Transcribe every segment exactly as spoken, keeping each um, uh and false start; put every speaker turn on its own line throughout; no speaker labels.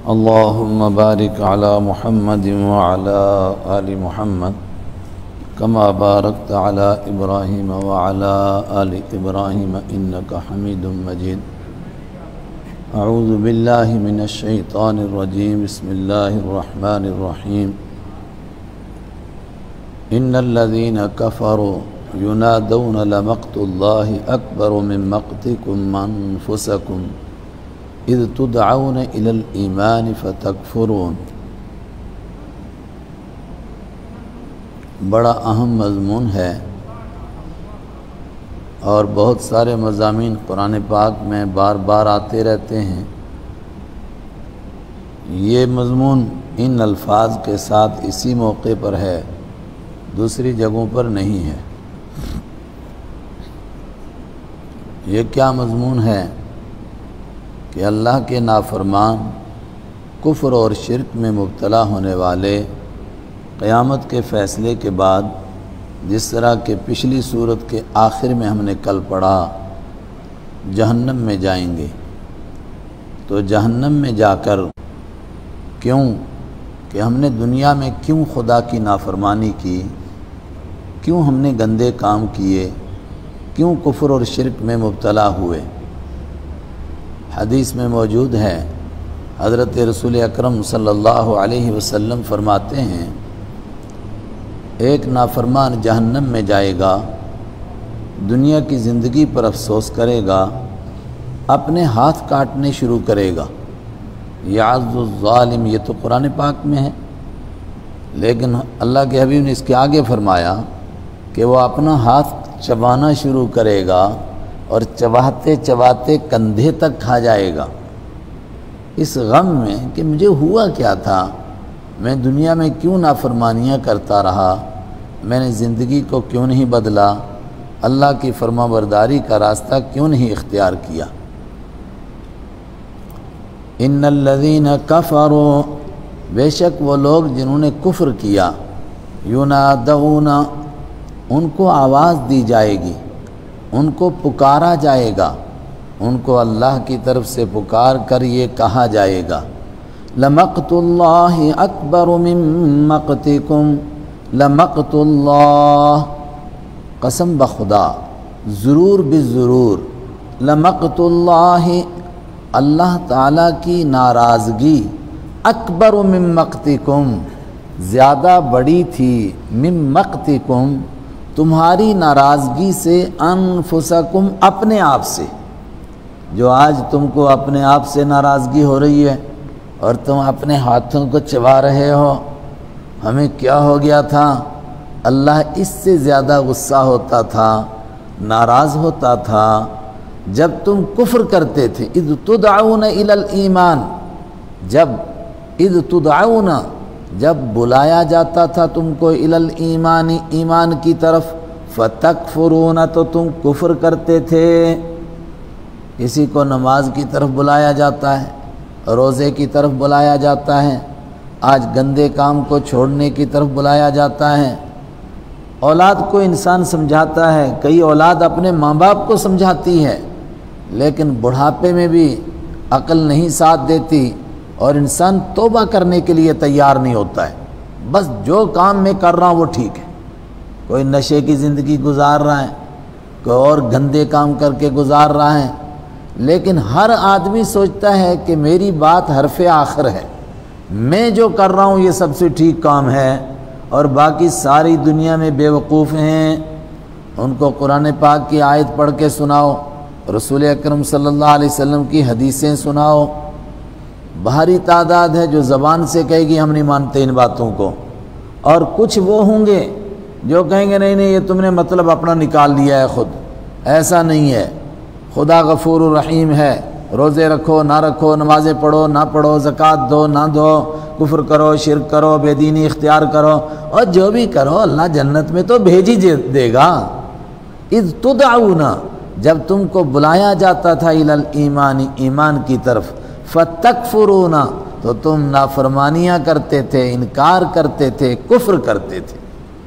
اللهم بارك على محمد وعلى آل محمد كما باركت على إبراهيم وعلى آل إبراهيم إنك حميد مجيد. أعوذ بالله من الشيطان الرجيم. بسم الله الرحمن الرحيم. إن الذين كفروا ينادون لمقت الله أكبر من مقتكم أنفسكم اذ تدعون الى الایمان فتکفرون. بڑا اہم مضمون ہے اور بہت سارے مضامین قرآن پاک میں بار بار آتے رہتے ہیں. یہ مضمون ان الفاظ کے ساتھ اسی موقع پر ہے، دوسری جگہوں پر نہیں ہے. یہ کیا مضمون ہے کہ اللہ کے نافرمان، کفر اور شرک میں مبتلا ہونے والے قیامت کے فیصلے کے بعد جس طرح کہ پچھلی صورت کے آخر میں ہم نے کل پڑھا جہنم میں جائیں گے. تو جہنم میں جا کر کیوں کہ ہم نے دنیا میں کیوں خدا کی نافرمانی کی، کیوں ہم نے گندے کام کیے، کیوں کفر اور شرک میں مبتلا ہوئے. حدیث میں موجود ہے، حضرت رسول اکرم صلی اللہ علیہ وسلم فرماتے ہیں ایک نافرمان جہنم میں جائے گا، دنیا کی زندگی پر افسوس کرے گا، اپنے ہاتھ کاٹنے شروع کرے گا. یعظ الظالم، یہ تو قرآن پاک میں ہے، لیکن اللہ کے حبیب نے اس کے آگے فرمایا کہ وہ اپنا ہاتھ چبانا شروع کرے گا اور چباتے چباتے کندھے تک کھا جائے گا، اس غم میں کہ مجھے ہوا کیا تھا، میں دنیا میں کیوں نافرمانیاں کرتا رہا، میں نے زندگی کو کیوں نہیں بدلا، اللہ کی فرما برداری کا راستہ کیوں نہیں اختیار کیا. ان الذین کفروا، بے شک وہ لوگ جنہوں نے کفر کیا، ینادون، ان کو آواز دی جائے گی، ان کو پکارا جائے گا، ان کو اللہ کی طرف سے پکار کر یہ کہا جائے گا لمقت اللہ اکبر من مقتکم، لمقت اللہ، قسم بخدا، ضرور بالضرور، لمقت اللہ، اللہ تعالیٰ کی ناراضگی، اکبر من مقتکم، زیادہ بڑی تھی، من مقتکم، تمہاری ناراضگی سے، انفسکم، اپنے آپ سے. جو آج تم کو اپنے آپ سے ناراضگی ہو رہی ہے اور تم اپنے ہاتھوں کو چبا رہے ہو، ہمیں کیا ہو گیا تھا، اللہ اس سے زیادہ غصہ ہوتا تھا، ناراض ہوتا تھا جب تم کفر کرتے تھے. اذ تدعون الی الایمان، جب اذ تدعون، جب بلایا جاتا تھا تم کو الی الایمان، ایمان کی طرف، فتکفرون، تو تم کفر کرتے تھے. کسی کو نماز کی طرف بلایا جاتا ہے، روزے کی طرف بلایا جاتا ہے، آج گندے کام کو چھوڑنے کی طرف بلایا جاتا ہے. اولاد کو انسان سمجھاتا ہے، کئی اولاد اپنے ماں باپ کو سمجھاتی ہے، لیکن بڑھاپے میں بھی عقل نہیں ساتھ دیتی اور انسان توبہ کرنے کے لیے تیار نہیں ہوتا ہے. بس جو کام میں کر رہا ہوں وہ ٹھیک ہے. کوئی نشے کی زندگی گزار رہا ہے، کوئی اور گندے کام کر کے گزار رہا ہے، لیکن ہر آدمی سوچتا ہے کہ میری بات حرف آخر ہے، میں جو کر رہا ہوں یہ سب سے ٹھیک کام ہے، اور باقی ساری دنیا میں بے وقوف ہیں. ان کو قرآن پاک کی آیت پڑھ کے سناؤ، رسول اکرم صلی اللہ علیہ وسلم کی حدیثیں سناؤ. بھاری تعداد ہے جو زبان سے کہے گی ہم نہیں مانتے ان باتوں کو، اور کچھ وہ ہوں گے جو کہیں گے نہیں نہیں یہ تم نے مطلب اپنا نکال لیا ہے خود، ایسا نہیں ہے. خدا غفور الرحیم ہے، روزے رکھو نہ رکھو، نمازیں پڑھو نہ پڑھو، زکوٰۃ دو نہ دو، کفر کرو، شرک کرو، بے دینی اختیار کرو، اور جو بھی کرو اللہ جنت میں تو بھیج ہی دے گا. اذ تدعون، جب تم کو بلایا جاتا تھا الی الایمان، ایمان کی طرف، فتکفرون، تو تم نافرمانیاں کرتے تھے، انکار کرتے تھے، کفر کرتے تھے.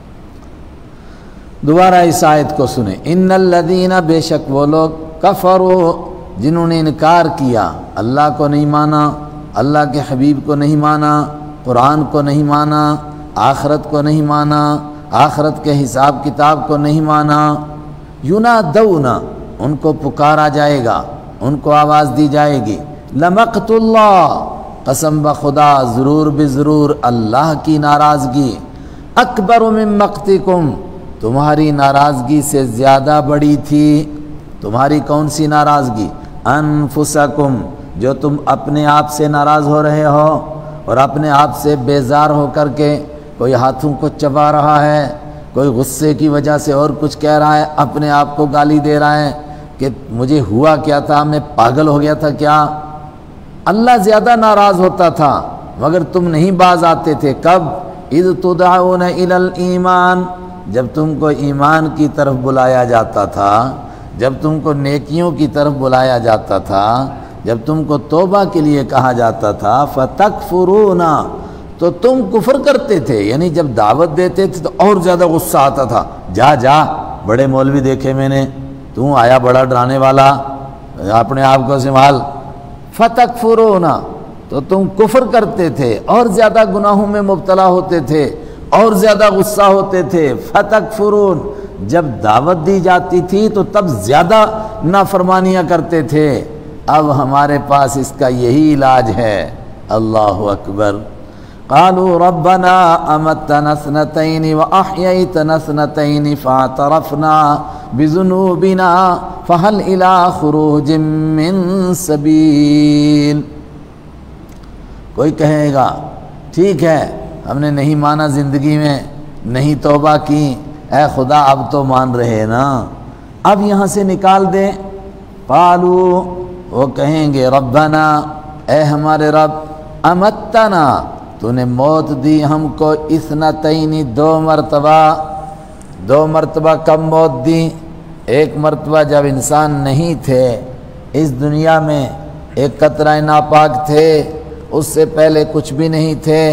دوبارہ اس آیت کو سنیں. ان الذین، بے شک وہ لوگ، کفروا، جنہوں نے انکار کیا، اللہ کو نہیں مانا، اللہ کے حبیب کو نہیں مانا، قرآن کو نہیں مانا، آخرت کو نہیں مانا، آخرت کے حساب کتاب کو نہیں مانا، ینادون ان کو پکارا جائے گا، ان کو آواز دی جائے گی، لمقت اللہ قسم بخدا ضرور بضرور اللہ کی ناراضگی، اکبر من مقتکم تمہاری ناراضگی سے زیادہ بڑی تھی۔ تمہاری کون سی ناراضگی؟ انفسکم جو تم اپنے آپ سے ناراض ہو رہے ہو اور اپنے آپ سے بیزار ہو کر کے کوئی ہاتھوں کو چبا رہا ہے، کوئی غصے کی وجہ سے اور کچھ کہہ رہا ہے، اپنے آپ کو گالی دے رہا ہے کہ مجھے ہوا کیا تھا، میں پاگل ہو گیا تھا کیا۔ اللہ زیادہ ناراض ہوتا تھا مگر تم نہیں باز آتے تھے۔ کب؟ اذ تدعون الی الایمان جب تم کو ایمان کی طرف بلایا جاتا تھا، جب تم کو نیکیوں کی طرف بلایا جاتا تھا، جب تم کو توبہ کے لیے کہا جاتا تھا، فتکفرون تو تم کفر کرتے تھے، یعنی جب دعوت دیتے تھے تو اور زیادہ غصہ آتا تھا، جا جا بڑے مولوی دیکھے میں نے، تو آیا بڑا ڈرانے والا، اپنے آپ کو سنبھال۔ فتکفرون تو تم کفر کرتے تھے اور زیادہ گناہوں میں مبتلا ہوتے تھے اور زیادہ غصہ ہوتے تھے۔ فتکفرون جب دعوت دی جاتی تھی تو تب زیادہ نافرمانیاں کرتے تھے۔ اب ہمارے پاس اس کا یہی علاج ہے۔ اللہ اکبر۔ قالوا ربنا امتنا اثنتين واحييتنا اثنتين فاعترفنا بذنوبنا فهل الى خروج من سبيل۔ کوئی کہے گا ٹھیک ہے ہم نے نہیں مانا زندگی میں، نہیں توبہ کی، اے خدا اب تو مان رہے نا، اب یہاں سے نکال دیں۔ قالوا وہ کہیں گے ربنا اے ہمارے رب، امتنا تو نے موت دی ہم کو، اثنتین دو مرتبہ، دو مرتبہ کب موت دی؟ ایک مرتبہ جب انسان نہیں تھے اس دنیا میں، ایک قطرہ ناپاک تھے، اس سے پہلے کچھ بھی نہیں تھے،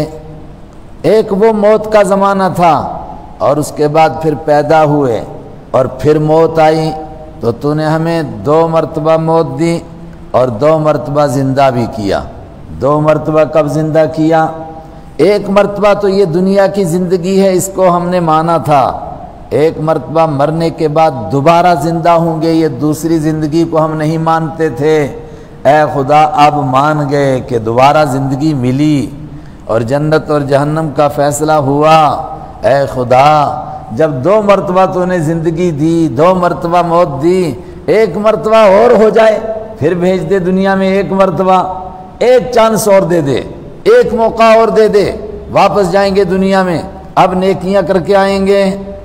ایک وہ موت کا زمانہ تھا، اور اس کے بعد پھر پیدا ہوئے اور پھر موت آئی، تو تو نے ہمیں دو مرتبہ موت دی اور دو مرتبہ زندہ بھی کیا۔ دو مرتبہ کب زندہ کیا؟ ایک مرتبہ تو یہ دنیا کی زندگی ہے، اس کو ہم نے مانا تھا، ایک مرتبہ مرنے کے بعد دوبارہ زندہ ہوں گے، یہ دوسری زندگی کو ہم نہیں مانتے تھے۔ اے خدا اب مان گئے کہ دوبارہ زندگی ملی اور جنت اور جہنم کا فیصلہ ہوا۔ اے خدا جب دو مرتبہ تو نے زندگی دی، دو مرتبہ موت دی، ایک مرتبہ اور ہو جائے پھر بھیج دے دنیا میں، ایک مرتبہ ایک چانس اور دے دے، ایک موقع اور دے دے، واپس جائیں گے دنیا میں، اب نیکیاں کر کے آئیں گے۔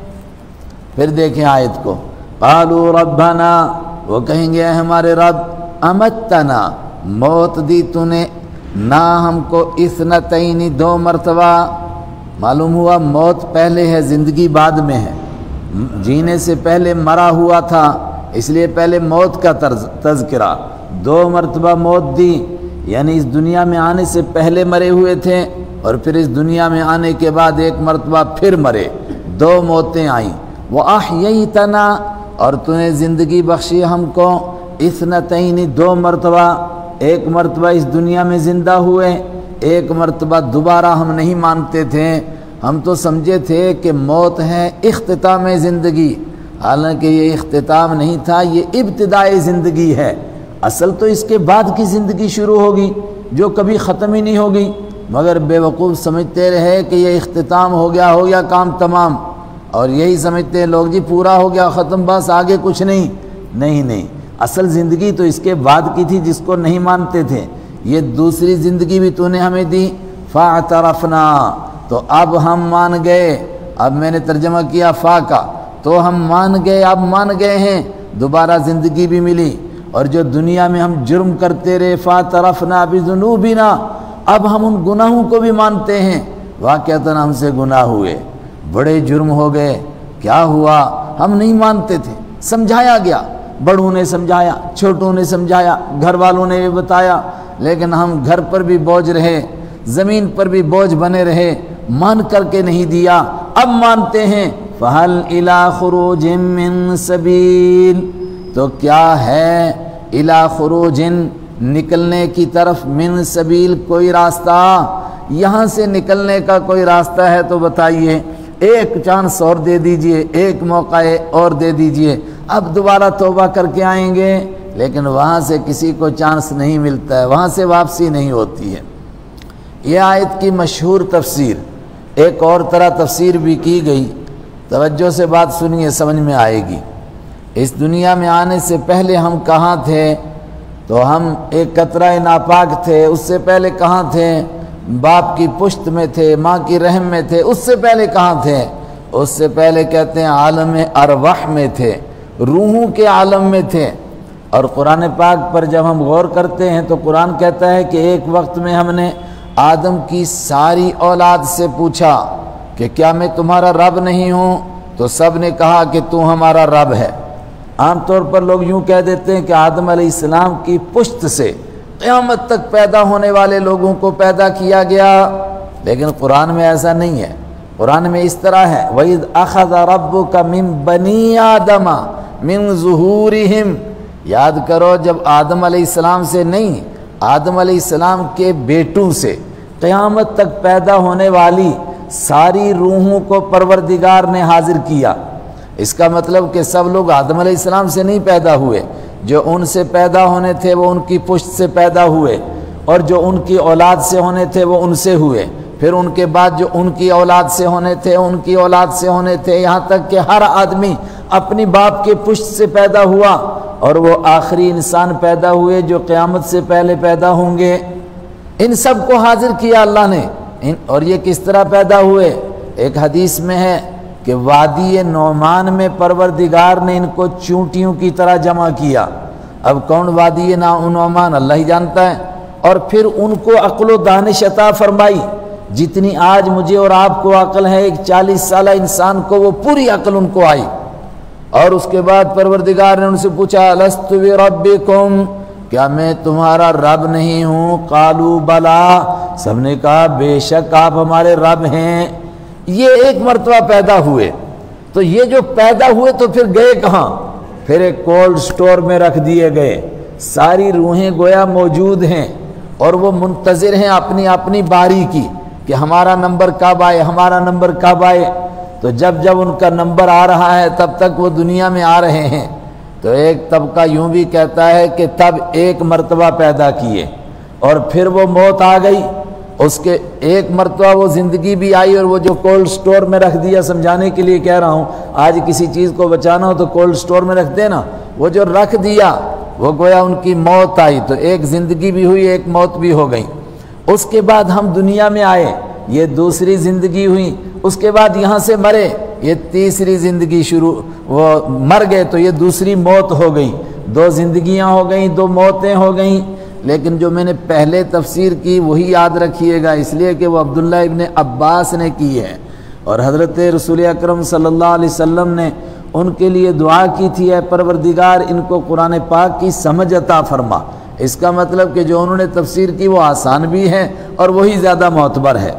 پھر دیکھیں آیت کو، قالوا ربنا وہ کہیں گے اے ہمارے رب، امتنا موت دی تو نے نہ ہم کو اثنتین دو مرتبہ، معلوم ہوا موت پہلے ہے زندگی بعد میں ہے، جینے سے پہلے مرا ہوا تھا اس لیے پہلے موت کا تذکرہ، دو مرتبہ موت دی یعنی اس دنیا میں آنے سے پہلے مرے ہوئے تھے اور پھر اس دنیا میں آنے کے بعد ایک مرتبہ پھر مرے، دو موتیں آئیں۔ وَأَحْيَيْتَنَا اور تو نے زندگی بخشی ہم کو، اثنتین دو مرتبہ، ایک مرتبہ اس دنیا میں زندہ ہوئے، ایک مرتبہ دوبارہ ہم نہیں مانتے تھے، ہم تو سمجھے تھے کہ موت ہے اختتام زندگی، حالانکہ یہ اختتام نہیں تھا، یہ ابتدائی زندگی ہے، اصل تو اس کے بعد کی زندگی شروع ہوگی جو کبھی ختم ہی نہیں ہوگی، مگر بے وقوف سمجھتے رہے کہ یہ اختتام ہو گیا ہو گیا کام تمام، اور یہی سمجھتے ہیں لوگ جی پورا ہو گیا ختم بس آگے کچھ نہیں، نہیں نہیں، اصل زندگی تو اس کے بعد کی تھی جس کو نہیں مانتے تھے، یہ دوسری زندگی بھی تو نے ہمیں دی، فاعترفنا تو اب ہم مان گئے، اب میں نے ترجمہ کیا فا کا، تو ہم مان گئے، اب مان گئے ہیں، دوبارہ زندگی بھی ملی، اور جو دنیا میں ہم جرم کرتے رہے، فاعترفنا بذنوبنا اب ہم ان گناہوں کو بھی مانتے ہیں، واقعتاً ہم سے گناہ ہوئے، بڑے جرم ہو گئے، کیا ہوا ہم نہیں مانتے تھے، سمجھایا گیا، بڑوں نے سمجھایا، چھوٹوں نے سمجھایا، گھر والوں نے بھی بتایا، لیکن ہم گھر پر بھی بوجھ رہے، زمین پر بھی بوجھ بنے رہے، مان کر کے نہیں دیا، اب مانتے ہیں۔ فَهَلْ إِلَى خُرُوجٍ مِّن سَبِيلٍ تو کیا ہے، إِلَى خُرُوجٍ نکلنے کی طرف، من سبیل کوئی راستہ، یہاں سے نکلنے کا کوئی راستہ ہے تو بتائیے، ایک چانس اور دے دیجئے، ایک موقع اور دے دیجئے، اب دوبارہ توبہ کر کے آئیں گے، لیکن وہاں سے کسی کو چانس نہیں ملتا ہے، وہاں سے واپسی نہیں ہوتی ہے۔ یہ آیت کی مشہور تفسیر، ایک اور طرح تفسیر بھی کی گئی، توجہ سے بات سنیے سمجھ میں آئے گی۔ اس دنیا میں آنے سے پہلے ہم کہاں تھے؟ تو ہم ایک قطرہ ناپاک تھے، اس سے پہلے کہاں تھے؟ باپ کی پشت میں تھے، ماں کی رحم میں تھے، اس سے پہلے کہاں تھے؟ اس سے پہلے کہتے ہیں عالم ارواح میں تھے، روحوں کے عالم میں تھے۔ اور قرآن پاک پر جب ہم غور کرتے ہیں تو قرآن کہتا ہے کہ ایک وقت میں ہم نے آدم کی ساری اولاد سے پوچھا کہ کیا میں تمہارا رب نہیں ہوں؟ تو سب نے کہا کہ تو ہمارا رب ہے۔ عام طور پر لوگ یوں کہہ دیتے ہیں کہ آدم علیہ السلام کی پشت سے قیامت تک پیدا ہونے والے لوگوں کو پیدا کیا گیا، لیکن قرآن میں ایسا نہیں ہے۔ قرآن میں اس طرح ہے، وَإِذْ أَخَذَ رَبُّكَ مِن بَنِي آدَمَ مِن ظُهُورِهِمْ، یاد کرو جب آدم علیہ السلام سے نہیں، آدم علیہ السلام کے بیٹوں سے قیامت تک پیدا ہونے والی ساری روحوں کو پروردگار نے حاضر کیا۔ اس کا مطلب کہ سب لوگ آدم علیہ السلام سے نہیں پیدا ہوئے، جو ان سے پیدا ہونے تھے وہ ان کی پشت سے پیدا ہوئے، اور جو ان کی اولاد سے ہونے تھے وہ ان سے ہوئے، پھر ان کے بعد جو ان کی اولاد سے ہونے تھے ان کی اولاد سے ہونے تھے، یہاں تک کہ ہر آدمی اپنی باپ کے پشت سے پیدا ہوا، اور وہ آخری انسان پیدا ہوئے جو قیامت سے پہلے پیدا ہوں گے۔ ان سب کو حاضر کیا اللہ نے، اور یہ کس طرح پیدا ہوئے؟ ایک حدیث میں ہے کہ وادی نعمان میں پروردگار نے ان کو چونٹیوں کی طرح جمع کیا۔ اب کون وادی نعمان اللہ ہی جانتا ہے۔ اور پھر ان کو عقل و دانش عطا فرمائی، جتنی آج مجھے اور آپ کو عقل ہے، ایک چالیس سالہ انسان کو وہ پوری عقل ان کو آئی۔ اور اس کے بعد پروردگار نے ان سے پوچھا الست بربکم، کیا میں تمہارا رب نہیں ہوں؟ قالوا بلا، سب نے کہا بے شک آپ ہمارے رب ہیں۔ یہ ایک مرتبہ پیدا ہوئے، تو یہ جو پیدا ہوئے تو پھر گئے کہاں؟ پھر ایک کولڈ سٹور میں رکھ دیے گئے۔ ساری روحیں گویا موجود ہیں اور وہ منتظر ہیں اپنی اپنی باری کی کہ ہمارا نمبر کب آئے، ہمارا نمبر کب آئے۔ تو جب جب ان کا نمبر آ رہا ہے تب تک وہ دنیا میں آ رہے ہیں۔ تو ایک طبقہ یوں بھی کہتا ہے کہ تب ایک مرتبہ پیدا کیے اور پھر وہ موت آ گئی، اس کے ایک مرتبہ وہ زندگی بھی آئی، اور وہ جو کولڈ سٹور میں رکھ دیا، سمجھانے کے لیے کہہ رہا ہوں، آج کسی چیز کو بچانا ہو تو کولڈ سٹور میں رکھ دینا، وہ جو رکھ دیا وہ گویا ان کی موت آئی، تو ایک زندگی بھی ہوئی، ایک موت بھی ہو گئی۔ اس کے بعد ہم دنیا میں آئے، یہ دوسری زندگی ہوئی، اس کے بعد یہاں سے مرے، یہ تیسری زندگی شروع، وہ مر گئے تو یہ دوسری موت ہو گئی، دو زندگیاں ہو گئیں، دو موتیں ہو گئیں۔ لیکن جو میں نے پہلے تفسیر کی وہی یاد رکھیے گا، اس لیے کہ وہ عبداللہ ابن عباس نے کی ہے، اور حضرت رسول اکرم صلی اللہ علیہ وسلم نے ان کے لیے دعا کی تھی، اے پروردگار ان کو قرآن پاک کی سمجھ عطا فرما۔ اس کا مطلب کہ جو انہوں نے تفسیر کی وہ آسان بھی ہے اور وہی زیادہ معتبر ہے۔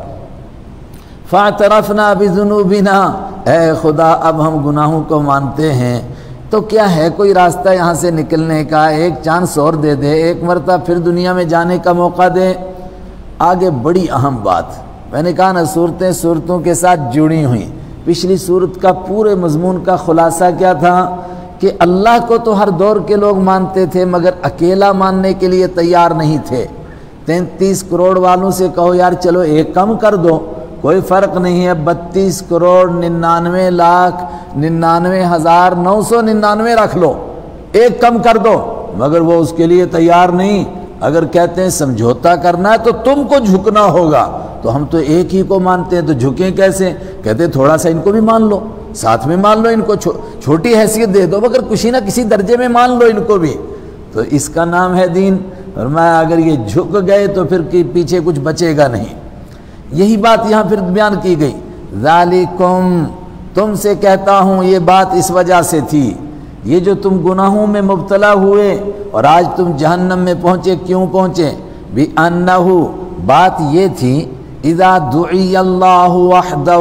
فَاعْتَرَفْنَا بِذُنُوبِنَا، اے خدا اب ہم گناہوں کو مانتے ہیں، تو کیا ہے کوئی راستہ یہاں سے نکلنے کا؟ ایک چانس اور دے دے، ایک مرتبہ پھر دنیا میں جانے کا موقع دے۔ آگے بڑی اہم بات، میں نے کہا نا صورتیں صورتوں کے ساتھ جڑی ہوئیں۔ پچھلی صورت کا پورے مضمون کا خلاصہ کیا تھا کہ اللہ کو تو ہر دور کے لوگ مانتے تھے مگر اکیلا ماننے کے لیے تیار نہیں تھے۔ تینتیس کروڑ والوں سے کہو یار چلو ایک کم کر دو، کوئی فرق نہیں ہے، بتیس کروڑ ننانوے لاکھ ننانوے ہزار نو سو ننانوے رکھ لو، ایک کم کر دو، مگر وہ اس کے لیے تیار نہیں۔ اگر کہتے ہیں سمجھوتا کرنا ہے تو تم کو جھکنا ہوگا، تو ہم تو ایک ہی کو مانتے ہیں تو جھکیں کیسے؟ کہتے تھوڑا سا ان کو بھی مان لو، ساتھ میں مان لو، ان کو چھوٹی حیثیت دے دو مگر کسی نہ کسی درجے میں مان لو ان کو بھی، تو اس کا نام ہے دین۔ فرمایا اگر یہ جھک گئے تو پھر پیچھے کچھ بچے گا نہیں۔ یہی بات یہاں پھر بیان کی گئی، ذالکم، تم سے کہتا ہوں یہ بات اس وجہ سے تھی، یہ جو تم گناہوں میں مبتلا ہوئے اور آج تم جہنم میں پہنچے، کیوں پہنچے؟ بِأَنَّهُ، بات یہ تھی، اذا دعی اللہ وحدہ،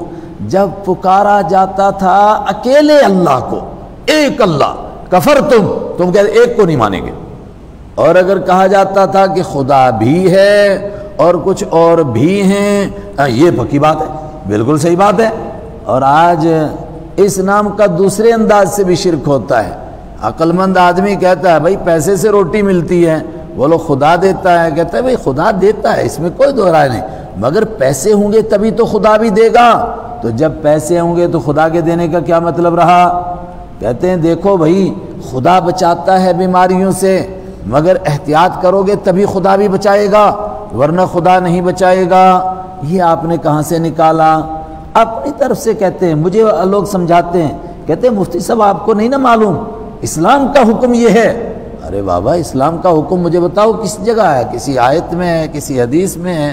جب پکارا جاتا تھا اکیلے اللہ کو، ایک اللہ، کفر تم تم کہتے ایک کو نہیں مانیں گے، اور اگر کہا جاتا تھا کہ خدا بھی ہے اور کچھ اور بھی ہیں، یہ پکی بات ہے، بالکل صحیح بات ہے۔ اور آج اس نام کا دوسرے انداز سے بھی شرک ہوتا ہے۔ عقل مند آدمی کہتا ہے بھائی پیسے سے روٹی ملتی ہے، بولو خدا دیتا ہے، کہتا ہے بھائی خدا دیتا ہے، اس میں کوئی دو رائے نہیں، مگر پیسے ہوں گے تبھی تو خدا بھی دے گا۔ تو جب پیسے ہوں گے تو خدا کے دینے کا کیا مطلب رہا؟ کہتے ہیں دیکھو بھائی خدا بچاتا ہے بیماریوں سے، مگر احتیاط کرو گے تبھی خدا بھی بچائے گا، ورنہ خدا نہیں بچائے گا۔ یہ آپ نے کہاں سے نکالا؟ اپنی طرف سے کہتے ہیں، مجھے لوگ سمجھاتے ہیں، کہتے ہیں مفتی صاحب آپ کو نہیں نا معلوم اسلام کا حکم یہ ہے۔ ارے بابا اسلام کا حکم مجھے بتاؤ کس جگہ ہے؟ کسی آیت میں ہے، کسی حدیث میں ہے؟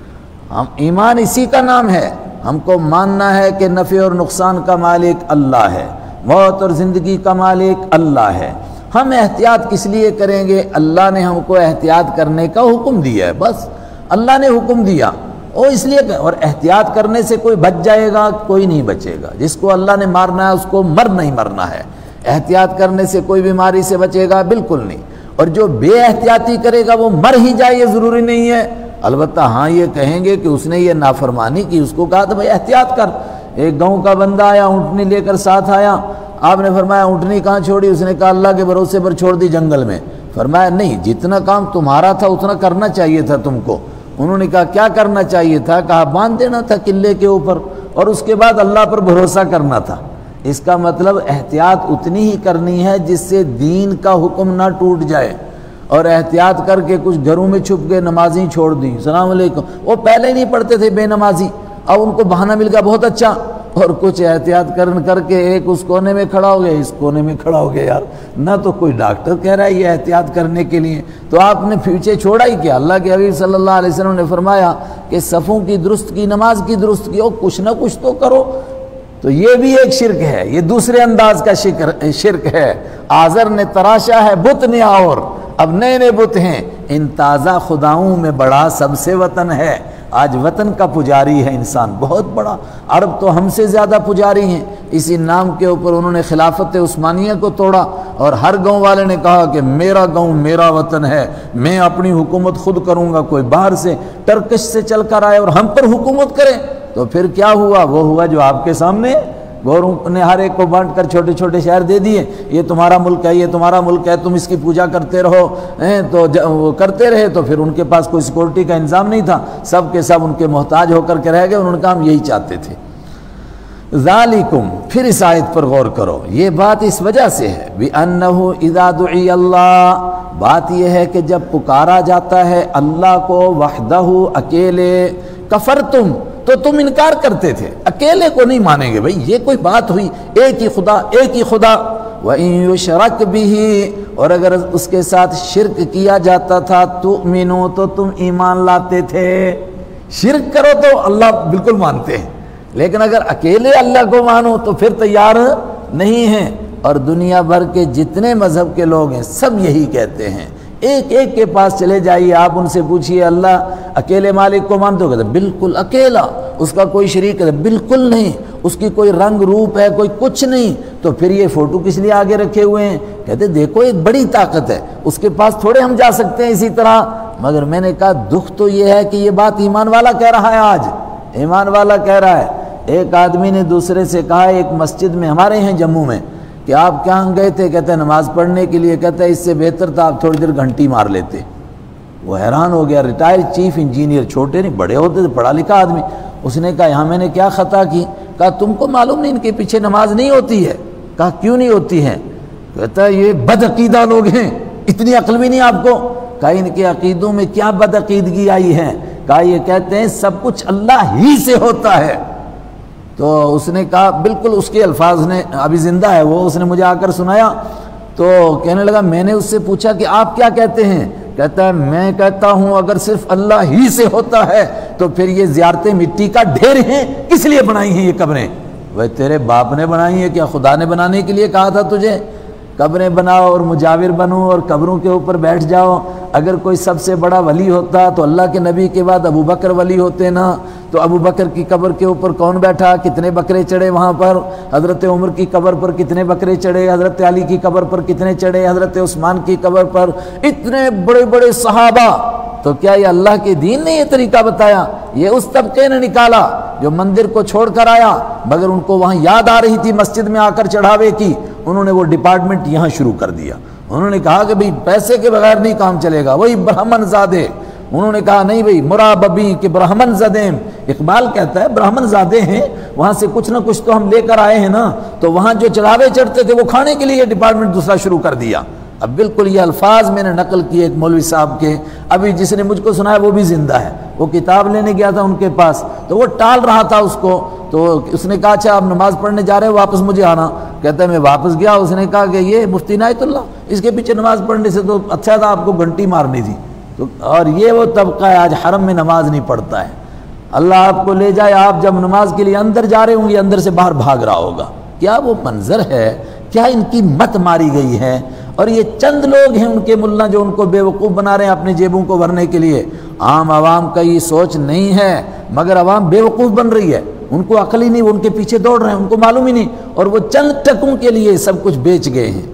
ہم ایمان اسی کا نام ہے، ہم کو ماننا ہے کہ نفع اور نقصان کا مالک اللہ ہے، موت اور زندگی کا مالک اللہ ہے۔ ہم احتیاط کس لیے کریں گے؟ اللہ نے ہم کو احتیاط کرنے کا حکم دیا ہے، بس اللہ نے حکم دیا اور اس لیے، اور احتیاط کرنے سے کوئی بچ جائے گا؟ کوئی نہیں بچے گا۔ جس کو اللہ نے مارنا ہے اس کو مر نہیں مرنا ہے۔ احتیاط کرنے سے کوئی بیماری سے بچے گا؟ بالکل نہیں۔ اور جو بے احتیاطی کرے گا وہ مر ہی جائے، یہ ضروری نہیں ہے۔ البتہ ہاں یہ کہیں گے کہ اس نے یہ نافرمانی کی، اس کو کہا تھا بھائی احتیاط کر۔ ایک گاؤں کا بندہ آیا، اونٹنی لے کر ساتھ آیا، آپ نے فرمایا اونٹنی کہاں چھوڑی؟ اس نے کہا اللہ کے بھروسے پر چھوڑ دی جنگل میں۔ فرمایا نہیں، جتنا کام تمہارا تھا اتنا کرنا چاہیے تھا تم کو۔ انہوں نے کہا کیا کرنا چاہیے تھا؟ کہا باندھ دینا تھا قلعے کے اوپر، اور اس کے بعد اللہ پر بھروسہ کرنا تھا۔ اس کا مطلب احتیاط اتنی ہی کرنی ہے جس سے دین کا حکم نہ ٹوٹ جائے، اور احتیاط کر کے کچھ گھروں میں چھپ کے نمازیں چھوڑ دی، السلام علیکم، وہ پہلے ہی نہیں پڑھتے تھے بے نمازی، اب ان کو بہانہ مل گیا بہت اچھا، اور کچھ احتیاط کرن کر کے ایک اس کونے میں کھڑا ہو گیا، اس کونے میں کھڑا ہو گیا۔ یار نہ تو کوئی ڈاکٹر کہہ رہا ہے یہ احتیاط کرنے کے لیے، تو آپ نے پیچھے چھوڑا ہی کیا؟ اللہ کے حبیب صلی اللہ علیہ وسلم نے فرمایا کہ صفوں کی درست کی، نماز کی درست کی، اور کچھ نہ کچھ تو کرو۔ تو یہ بھی ایک شرک ہے، یہ دوسرے انداز کا شرک ہے۔ آزر نے تراشا ہے بت نیا، اور اب نئے نئے بت ہیں۔ ان تازہ خداؤں میں بڑا سب سے وطن ہے۔ آج وطن کا پجاری ہے انسان بہت بڑا، عرب تو ہم سے زیادہ پجاری ہیں۔ اسی نام کے اوپر انہوں نے خلافت عثمانیہ کو توڑا، اور ہر گاؤں والے نے کہا کہ میرا گاؤں میرا وطن ہے، میں اپنی حکومت خود کروں گا، کوئی باہر سے ٹرکش سے چل کر آئے اور ہم پر حکومت کرے۔ تو پھر کیا ہوا؟ وہ ہوا جو آپ کے سامنے، گوروں نے ہر ایک کو بانٹ کر چھوٹے چھوٹے شہر دے دیے، یہ تمہارا ملک ہے، یہ تمہارا ملک ہے، تم اس کی پوجا کرتے رہو، تو وہ کرتے رہے۔ تو پھر ان کے پاس کوئی سیکورٹی کا انتظام نہیں تھا، سب کے سب ان کے محتاج ہو کر کے رہ گئے۔ انہوں نے کہا ہم یہی چاہتے تھے۔ ذالکم، پھر اس آیت پر غور کرو، یہ بات اس وجہ سے ہے بِأَنَّهُ إِذَا دُعِيَ اللَّهُ، بات یہ ہے کہ جب پکارا جاتا ہے اللہ کو وحدہ، اکیلے، کفرتم، تو تم انکار کرتے تھے، اکیلے کو نہیں مانیں گے، بھئی یہ کوئی بات ہوئی، ایک ہی خدا، ایک ہی خدا۔ وَإِن يُشْرَكْ بِهِ، اور اگر اس کے ساتھ شرک کیا جاتا تھا، تُؤْمِنُوا، تو تم ایمان لاتے تھے۔ شرک کرو تو اللہ بالکل مانتے ہیں، لیکن اگر اکیلے اللہ کو مانو تو پھر تیار نہیں ہیں۔ اور دنیا بھر کے جتنے مذہب کے لوگ ہیں سب یہی کہتے ہیں، ایک ایک کے پاس چلے جائیے، آپ ان سے پوچھئے اللہ اکیلے مالک کو مانتے ہو؟ کہتے بالکل اکیلا، اس کا کوئی شریک ہے؟ بالکل نہیں، اس کی کوئی رنگ روپ ہے، کوئی کچھ نہیں۔ تو پھر یہ فوٹو کس لیے آگے رکھے ہوئے ہیں؟ کہتے دیکھو ایک بڑی طاقت ہے، اس کے پاس تھوڑے ہم جا سکتے ہیں اسی طرح۔ مگر میں نے کہا دکھ تو یہ ہے کہ یہ بات ایمان والا کہہ رہا ہے، آج ایمان والا کہہ رہا ہے۔ ایک آدمی نے دوسرے سے کہا ایک مسجد میں، ہمارے ہیں جموں میں، کہ آپ کہاں گئے تھے؟ کہتے ہیں نماز پڑھنے کے لیے۔ کہتا ہے اس سے بہتر تھا آپ تھوڑی دیر گھنٹی مار لیتے۔ وہ حیران ہو گیا، ریٹائر چیف انجینئر، چھوٹے نہیں بڑے ہوتے تھے، پڑھا لکھا آدمی۔ اس نے کہا یہاں میں نے کیا خطا کی؟ کہا تم کو معلوم نہیں ان کے پیچھے نماز نہیں ہوتی ہے؟ کہا کیوں نہیں ہوتی ہے؟ کہتا ہے یہ بد عقیدہ لوگ ہیں، اتنی عقل بھی نہیں آپ کو؟ کہا ان کے عقیدوں میں کیا بد عقیدگی آئی ہے؟ کہا یہ کہتے ہیں سب کچھ اللہ ہی سے ہوتا ہے۔ تو اس نے کہا بالکل اس کے الفاظ نے، ابھی زندہ ہے وہ، اس نے مجھے آ کر سنایا، تو کہنے لگا میں نے اس سے پوچھا کہ آپ کیا کہتے ہیں؟ کہتا ہے میں کہتا ہوں اگر صرف اللہ ہی سے ہوتا ہے تو پھر یہ زیارتیں مٹی کا ڈھیر ہیں، کس لیے بنائی ہیں یہ قبریں؟ وہ تیرے باپ نے بنائی ہیں، کیا خدا نے بنانے کے لیے کہا تھا تجھے؟ قبریں بناؤ اور مجاور بنو اور قبروں کے اوپر بیٹھ جاؤ۔ اگر کوئی سب سے بڑا ولی ہوتا تو اللہ کے نبی کے بعد ابو بکر ولی ہوتے نا، تو ابو بکر کی قبر کے اوپر کون بیٹھا، کتنے بکرے چڑھے وہاں پر، حضرت عمر کی قبر پر کتنے بکرے چڑھے، حضرت علی کی قبر پر کتنے چڑھے، حضرت عثمان کی قبر پر اتنے بڑے بڑے صحابہ۔ تو کیا یہ اللہ کے دین نے یہ طریقہ بتایا؟ یہ اس طبقے نے نکالا جو مندر کو چھوڑ کر آیا، مگر ان کو وہاں یاد آ رہی تھی مسجد میں آ کر چڑھاوے کی، انہوں نے وہ ڈپارٹمنٹ یہاں شروع کر دیا۔ انہوں نے کہا کہ بھئی پیسے کے بغیر نہیں کام چلے گا، وہی برہمن زادے، انہوں نے کہا نہیں بھئی مراببی کہ برہمن زدیم، اقبال کہتا ہے برہمن زادے ہیں، وہاں سے کچھ نہ کچھ تو ہم لے کر آئے ہیں نا، تو وہاں جو چڑھاوے چڑھتے تھے وہ کھانے کے لیے ڈپارٹمنٹ دوسرا شروع کر دیا۔ اب بالکل یہ الفاظ میں نے نقل کیے ایک مولوی صاحب کے، ابھی جس نے مجھ کو سنایا وہ بھی زندہ ہے، وہ کتاب لینے گیا تھا ان کے پاس تو وہ ٹال رہا تھا اس کو، تو اس نے کہا اچھا آپ نماز پڑھنے جا رہے ہو، واپس مجھے آنا۔ کہتا ہے میں واپس گیا، اس نے کہا کہ یہ مفتی عنایت اللہ، اس کے پیچھے نماز پڑھنے سے تو اچھا تھا آپ کو گھنٹی مارنی تھی۔ تو اور یہ وہ طبقہ ہے آج حرم میں نماز نہیں پڑھتا ہے، اللہ آپ کو لے جائے، آپ جب نماز کے لیے اندر جا رہے ہوں گے اندر سے باہر بھاگ رہا ہوگا۔ کیا وہ منظر ہے، کیا ان کی مت ماری گئی ہے، اور یہ چند لوگ ہیں ان کے ملا جو ان کو بے وقوف بنا رہے ہیں اپنی جیبوں کو بھرنے کے لیے۔ عام عوام کا یہ سوچ نہیں ہے، مگر عوام بے وقوف بن رہی ہے، ان کو عقل ہی نہیں، وہ ان کے پیچھے دوڑ رہے ہیں، ان کو معلوم ہی نہیں، اور وہ چند ٹکوں کے لیے سب کچھ بیچ گئے ہیں۔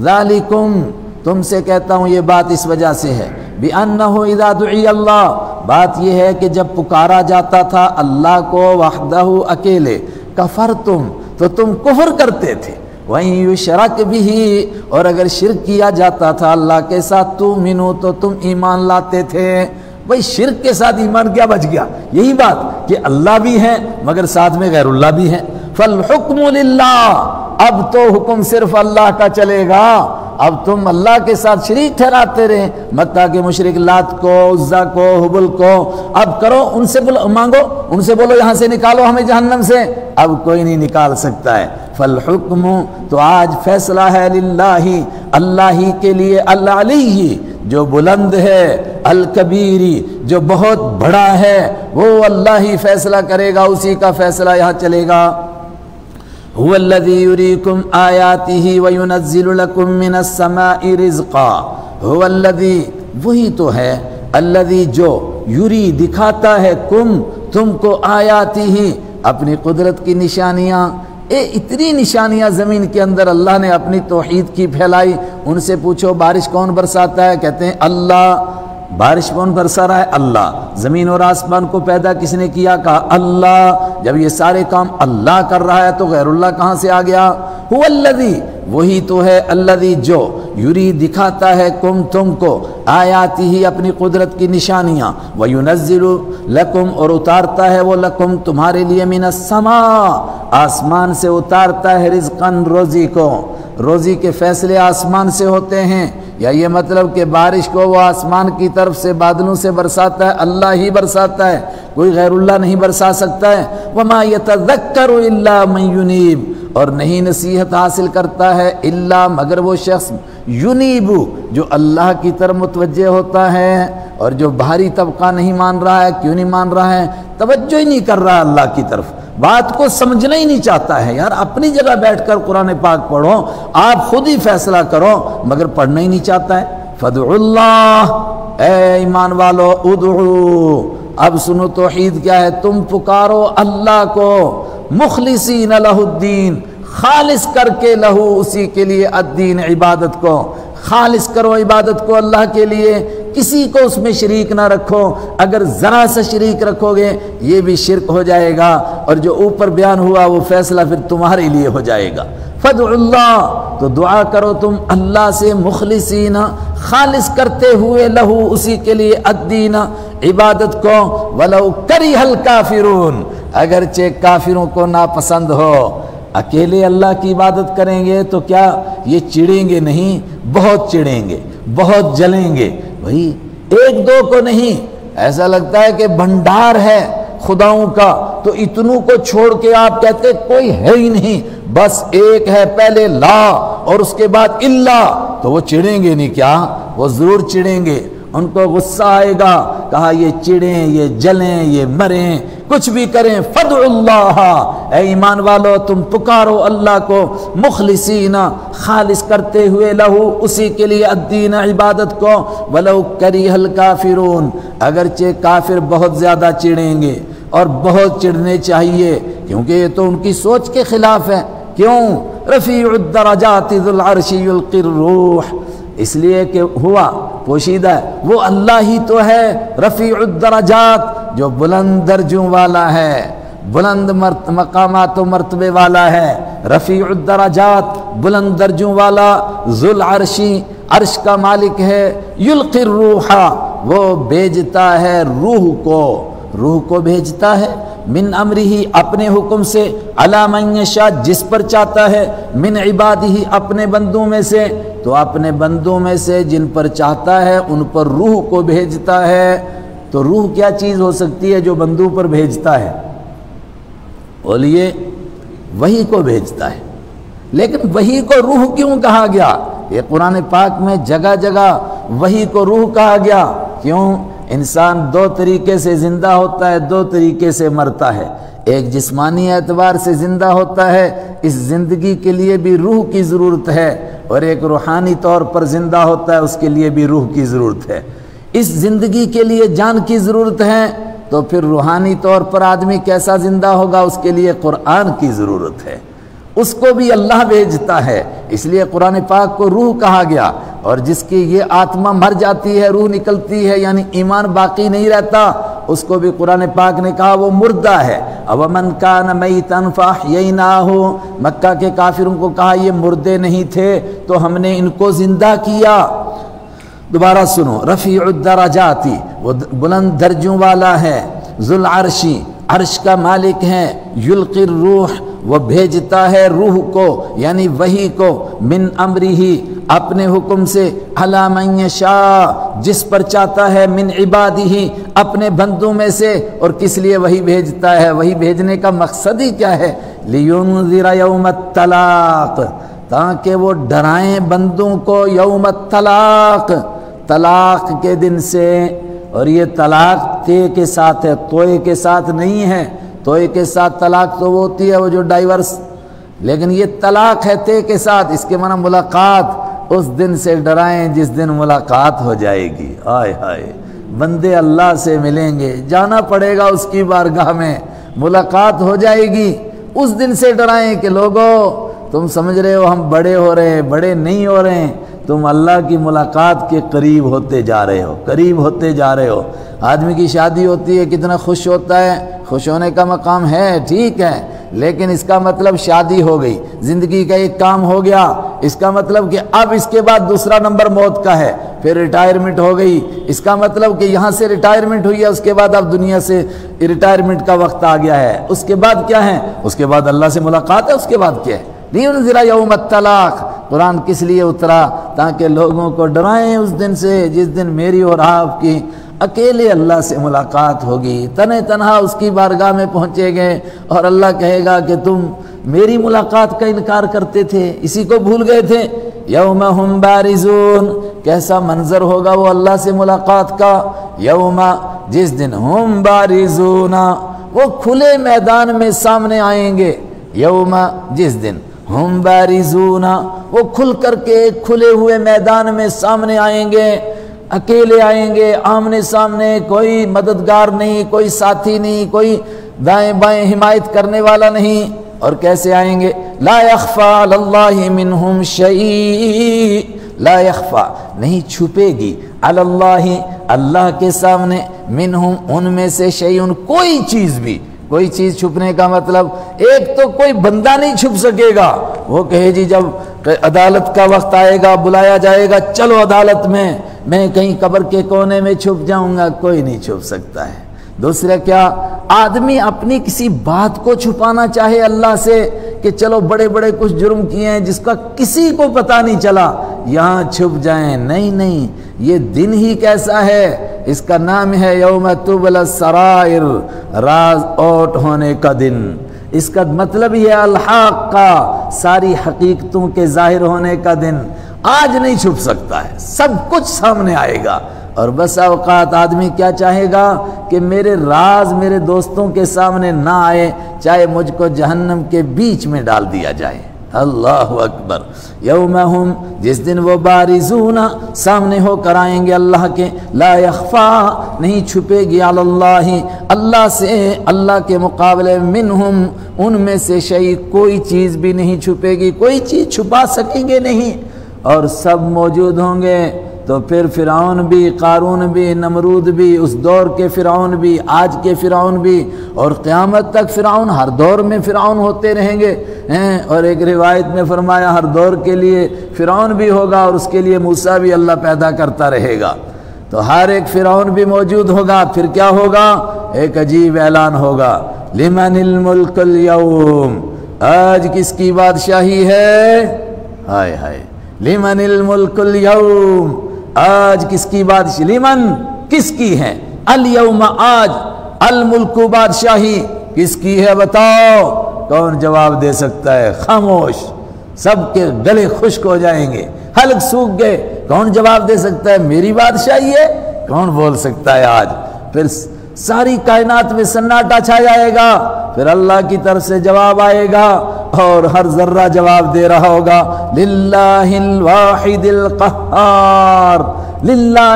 ذالکم، تم سے کہتا ہوں یہ بات اس وجہ سے ہے، بِأَنَّهُ إِذَا دُعِيَ اللَّهُ، بات یہ ہے کہ جب پکارا جاتا تھا اللہ کو وحدہ اکیلے، کفرتم، تو تم کفر کرتے تھے، وَإِن يُشْرَكْ بِهِ، اور اگر شرک کیا جاتا تھا اللہ کے ساتھ تُؤْمِنُوا، تو تم ایمان لاتے تھے۔ بھئی شرک کے ساتھ ایمان کیا بچ گیا؟ یہی بات کہ اللہ بھی ہے مگر ساتھ میں غیر اللہ بھی ہے۔ فَالْحُكْمُ لِلَّهِ، اب تو حکم صرف اللہ کا چلے گا، اب تم اللہ کے ساتھ شریک ٹھہراتے رہے، مکہ کے مشرک لات کو، عزا کو، حبل کو، اب کرو ان سے مانگو، ان سے بولو یہاں سے نکالو ہمیں جہنم سے، اب کوئی نہیں نکال سکتا ہے۔ فالحکم، تو آج فیصلہ ہے للہ، اللہ ہی کے لیے، العلی جو بلند ہے، الکبیری جو بہت بڑا ہے، وہ اللہ ہی فیصلہ کرے گا، اسی کا فیصلہ یہاں چلے گا۔ هو الذي يريكم آیاته وينزل لكم من السماء رزقا، هو الذي، وہی تو ہے، الذي جو، یری دکھاتا ہے، کم تم کو، آیاتی ہی اپنی قدرت کی نشانیاں، اے اتنی نشانیاں زمین کے اندر اللہ نے اپنی توحید کی پھیلائی۔ ان سے پوچھو بارش کون برساتا ہے، کہتے ہیں اللہ۔ بارش کون برسا رہا ہے؟ اللہ۔ زمین اور آسمان کو پیدا کس نے کیا؟ کہا اللہ۔ جب یہ سارے کام اللہ کر رہا ہے تو غیر اللہ کہاں سے آ گیا؟ هو الذی، وہی تو ہے، الذی جو، یری دکھاتا ہے، کم تم کو، آیاتی ہی اپنی قدرت کی نشانیاں، وینزل لکم، اور اتارتا ہے وہ لکم تمہارے لیے، من السماء، آسمان سے اتارتا ہے، رزقاً، روزی کو، روزی کے فیصلے آسمان سے ہوتے ہیں، یا یہ مطلب کہ بارش کو وہ آسمان کی طرف سے بادلوں سے برساتا ہے، اللہ ہی برساتا ہے، کوئی غیر اللہ نہیں برسا سکتا ہے۔ وما یتذکر الا من ینیب، اور نہیں نصیحت حاصل کرتا ہے الا مگر وہ شخص، ینیب جو اللہ کی طرف متوجہ ہوتا ہے، اور جو باہری طبقہ نہیں مان رہا ہے۔ کیوں نہیں مان رہا ہے؟ توجہ ہی نہیں کر رہا اللہ کی طرف، بات کو سمجھنا ہی نہیں چاہتا ہے۔ یار اپنی جگہ بیٹھ کر قرآن پاک پڑھو، آپ خود ہی فیصلہ کرو، مگر پڑھنا ہی نہیں چاہتا ہے۔ فادعوا اللہ، اے ایمان والو، ادعو، اب سنو توحید کیا ہے، تم پکارو اللہ کو، مخلصین لہ الدین، خالص کر کے، لہو اسی کے لیے، الدین عبادت کو، خالص کرو عبادت کو اللہ کے لیے، کسی کو اس میں شریک نہ رکھو۔ اگر ذرا سا شریک رکھو گے یہ بھی شرک ہو جائے گا، اور جو اوپر بیان ہوا وہ فیصلہ پھر تمہارے لیے ہو جائے گا۔ فادعوا اللہ، تو دعا کرو تم اللہ سے، مخلصین، خالص کرتے ہوئے، لہو اسی کے لیے، الدین عبادت کو، ولو کرہ الکافرون، اگرچہ کافروں کو ناپسند ہو۔ اکیلے اللہ کی عبادت کریں گے تو کیا یہ چڑیں گے؟ نہیں، بہت چڑیں گے، بہت جلیں گے۔ بھئی ایک دو کو نہیں، ایسا لگتا ہے کہ بھنڈار ہے خداؤں کا، تو اتنوں کو چھوڑ کے آپ کہتے کوئی ہے ہی نہیں، بس ایک ہے، پہلے لا اور اس کے بعد اللہ، تو وہ چڑیں گے نہیں کیا؟ وہ ضرور چڑیں گے، ان کو غصہ آئے گا، کہا یہ چڑیں، یہ جلیں، یہ مریں، کچھ بھی کریں۔ فادعوا اللہ، اے ایمان والو تم پکارو اللہ کو، مخلصین، خالص کرتے ہوئے، لہو اسی کے لیے، الدین عبادت کو، ولو کرہ الکافرون، اگرچہ کافر بہت زیادہ چڑیں گے، اور بہت چڑھنے چاہیے، کیونکہ یہ تو ان کی سوچ کے خلاف ہے۔ کیوں؟ رفیع الدرجات ذو العرش یلقی الروح، اس لیے کہ ہوا پوشیدہ ہے، وہ اللہ ہی تو ہے رفیع الدرجات، جو بلند درجوں والا ہے، بلند مقامات و مرتبے والا ہے، رفیع الدرجات بلند درجوں والا، ذو العرش عرش کا مالک ہے، یلقی الروح وہ بھیجتا ہے روح کو، روح کو بھیجتا ہے، من امرہ اپنے حکم سے، علی من یشاء جس پر چاہتا ہے، من عبادہ اپنے بندوں میں سے، تو اپنے بندوں میں سے جن پر چاہتا ہے ان پر روح کو بھیجتا ہے۔ تو روح کیا چیز ہو سکتی ہے جو بندوں پر بھیجتا ہے؟ بولیے، وحی کو بھیجتا ہے۔ لیکن وحی کو روح کیوں کہا گیا؟ یہ قرآن پاک میں جگہ جگہ وحی کو روح کہا گیا۔ کیوں؟ انسان دو طریقے سے زندہ ہوتا ہے، دو طریقے سے مرتا ہے۔ ایک جسمانی اعتبار سے زندہ ہوتا ہے، اس زندگی کے لیے بھی روح کی ضرورت ہے، اور ایک روحانی طور پر زندہ ہوتا ہے، اس کے لیے بھی روح کی ضرورت ہے۔ اس زندگی کے لیے جان کی ضرورت ہے، تو پھر روحانی طور پر آدمی کیسا زندہ ہوگا؟ اس کے لیے قرآن کی ضرورت ہے، اس کو بھی اللہ بھیجتا ہے، اس لیے قرآن پاک کو روح کہا گیا۔ اور جس کی یہ آتما مر جاتی ہے، روح نکلتی ہے، یعنی ایمان باقی نہیں رہتا، اس کو بھی قرآن پاک نے کہا وہ مردہ ہے۔ اومن کان میتا فاحییناہ، مکہ کے کافروں کو کہا یہ مردے نہیں تھے تو ہم نے ان کو زندہ کیا۔ دوبارہ سنو، رفیع الدرجات وہ بلند درجوں والا ہے، ذو العرش عرش کا مالک ہے، یلقی الروح وہ بھیجتا ہے روح کو یعنی وحی کو، من امرہ اپنے حکم سے، علی من یشاء جس پر چاہتا ہے، من عبادہ اپنے بندوں میں سے۔ اور کس لیے وحی بھیجتا ہے؟ وحی بھیجنے کا مقصد ہی کیا ہے؟ لینذر یوم الطلاق، تاکہ وہ ڈرائیں بندوں کو یوم الطلاق، طلاق کے دن سے۔ اور یہ طلاق تے کے ساتھ ہے، توئے کے ساتھ نہیں ہے۔ توئے کے ساتھ طلاق تو وہ ہوتی ہے وہ جو ڈائیورس، لیکن یہ طلاق ہے تے کے ساتھ، اس کے معنی ملاقات۔ اس دن سے ڈرائیں جس دن ملاقات ہو جائے گی۔ آئے ہائے، بندے اللہ سے ملیں گے، جانا پڑے گا اس کی بارگاہ میں، ملاقات ہو جائے گی۔ اس دن سے ڈرائیں کہ لوگوں تم سمجھ رہے ہو ہم بڑے ہو رہے ہیں، بڑے نہیں ہو رہے ہیں، تم اللہ کی ملاقات کے قریب ہوتے جا رہے ہو، قریب ہوتے جا رہے ہو۔ آدمی کی شادی ہوتی ہے، کتنا خوش ہوتا ہے، خوش ہونے کا مقام ہے، ٹھیک ہے، لیکن اس کا مطلب شادی ہو گئی، زندگی کا ایک کام ہو گیا، اس کا مطلب کہ اب اس کے بعد دوسرا نمبر موت کا ہے، پھر ریٹائرمنٹ ہو گئی، اس کا مطلب کہ یہاں سے ریٹائرمنٹ ہوئی ہے، اس کے بعد اب دنیا سے ریٹائرمنٹ کا وقت آ گیا ہے۔ اس کے بعد کیا ہے؟ اس کے بعد اللہ سے ملاقات ہے، اس کے بعد کیا ہے؟ لینذر یوم الطلاق، قرآن کس لیے اترا؟ تاکہ لوگوں کو ڈرائیں اس دن سے جس دن میری اور آپ کی اکیلے اللہ سے ملاقات ہوگی، تنہ تنہا اس کی بارگاہ میں پہنچے گئے، اور اللہ کہے گا کہ تم میری ملاقات کا انکار کرتے تھے، اسی کو بھول گئے تھے۔ یوم ہم بارزون، کیسا منظر ہوگا وہ اللہ سے ملاقات کا؟ یوم جس دن، ہم بارزون وہ کھلے میدان میں سامنے آئیں گے، یوم جس دن، ہم بارزون وہ کھل کر کے کھلے ہوئے میدان میں سامنے آئیں گے، اکیلے آئیں گے، آمنے سامنے، کوئی مددگار نہیں، کوئی ساتھی نہیں، کوئی دائیں بائیں حمایت کرنے والا نہیں۔ اور کیسے آئیں گے؟ لا یخفی علی اللہ منہم شیء، لا یخفی نہیں چھپے گی، علی اللہ اللہ کے سامنے، منہم ان میں سے شیء کوئی چیز بھی۔ کوئی چیز چھپنے کا مطلب ایک تو کوئی بندہ نہیں چھپ سکے گا، وہ کہے جی جب عدالت کا وقت آئے گا، بلایا جائے گا، چلو عدالت میں، میں کہیں قبر کے کونے میں چھپ جاؤں گا، کوئی نہیں چھپ سکتا ہے۔ دوسرا کیا؟ آدمی اپنی کسی بات کو چھپانا چاہے اللہ سے کہ چلو بڑے بڑے کچھ جرم کیے ہیں جس کا کسی کو پتہ نہیں چلا، یہاں چھپ جائیں، نہیں نہیں، یہ دن ہی کیسا ہے، اس کا نام ہے یوم تبلی السرائر، راز اوٹ ہونے کا دن۔ اس کا مطلب یہ الحاق کا، ساری حقیقتوں کے ظاہر ہونے کا دن۔ آج نہیں چھپ سکتا ہے، سب کچھ سامنے آئے گا۔ اور بس اوقات آدمی کیا چاہے گا کہ میرے راز میرے دوستوں کے سامنے نہ آئے، چاہے مجھ کو جہنم کے بیچ میں ڈال دیا جائے، اللہ اکبر۔ یوم ہم، جس دن وہ بارزون، سامنے ہو کر آئیں گے اللہ کے، لا یخفا، نہیں چھپے گی علی اللہ، اللہ سے، اللہ کے مقابلے، منہم، ان میں سے شیء، کوئی چیز بھی نہیں چھپے گی، کوئی چیز چھپا سکیں گے نہیں، اور سب موجود ہوں گے۔ تو پھر فرعون بھی، قارون بھی، نمرود بھی، اس دور کے فرعون بھی، آج کے فرعون بھی، اور قیامت تک فرعون، ہر دور میں فرعون ہوتے رہیں گے ہیں۔ اور ایک روایت میں فرمایا ہر دور کے لیے فرعون بھی ہوگا اور اس کے لیے موسیٰ بھی اللہ پیدا کرتا رہے گا۔ تو ہر ایک فرعون بھی موجود ہوگا۔ پھر کیا ہوگا؟ ایک عجیب اعلان ہوگا، لمن الملک اليوم، آج کس کی بادشاہی ہے؟ ہائے ہائے، لمن الملک اليوم، آج کس کی بادشاہی، لمن، کس کی ہے، الیوم، آج، الملک، بادشاہی کس کی ہے بتاؤ؟ کون جواب دے سکتا ہے؟ خاموش، سب کے گلے خشک ہو جائیں گے، حلق سوکھ گئے۔ کون جواب دے سکتا ہے میری بادشاہی ہے؟ کون بول سکتا ہے آج؟ پھر ساری کائنات میں سناٹا چھا جائے گا، پھر اللہ کی طرف سے جواب آئے گا اور ہر ذرہ جواب دے رہا ہوگا، للہ الواحد القہار، للہ،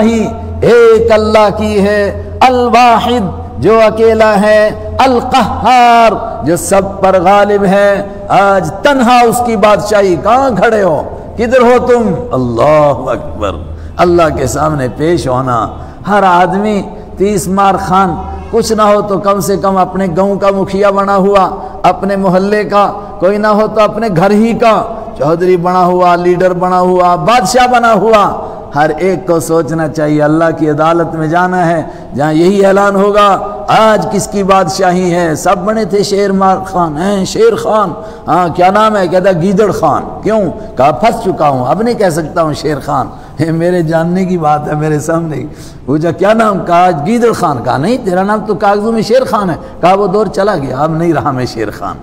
ایک اللہ کی ہے، الواحد، جو اکیلا ہے، القہار، جو سب پر غالب ہے، آج تنہا اس کی بادشاہی۔ کہاں کھڑے ہو؟ کدھر ہو تم؟ اللہ اکبر، اللہ کے سامنے پیش ہونا۔ ہر آدمی تیس مار خان، کچھ نہ ہو تو کم سے کم اپنے گاؤں کا مکھیا بنا ہوا، اپنے محلے کا، کوئی نہ ہو تو اپنے گھر ہی کا چودھری بنا ہوا، لیڈر بنا ہوا، بادشاہ بنا ہوا۔ ہر ایک کو سوچنا چاہیے اللہ کی عدالت میں جانا ہے، جہاں یہی اعلان ہوگا آج کس کی بادشاہی ہے۔ سب بنے تھے شیر مار خان، ہیں شیر خان، ہاں کیا نام ہے؟ کہتا گیدڑ خان۔ کیوں؟ کہا پھنس چکا ہوں، اب نہیں کہہ سکتا ہوں شیر خان، میرے جاننے کی بات ہے، میرے سامنے۔ پوچھا کیا نام؟ کہا گیدڑ خان۔ کہا نہیں، تیرا نام تو کاغذوں میں شیر خان ہے۔ کہا وہ دور چلا گیا، اب نہیں رہا میں شیر خان۔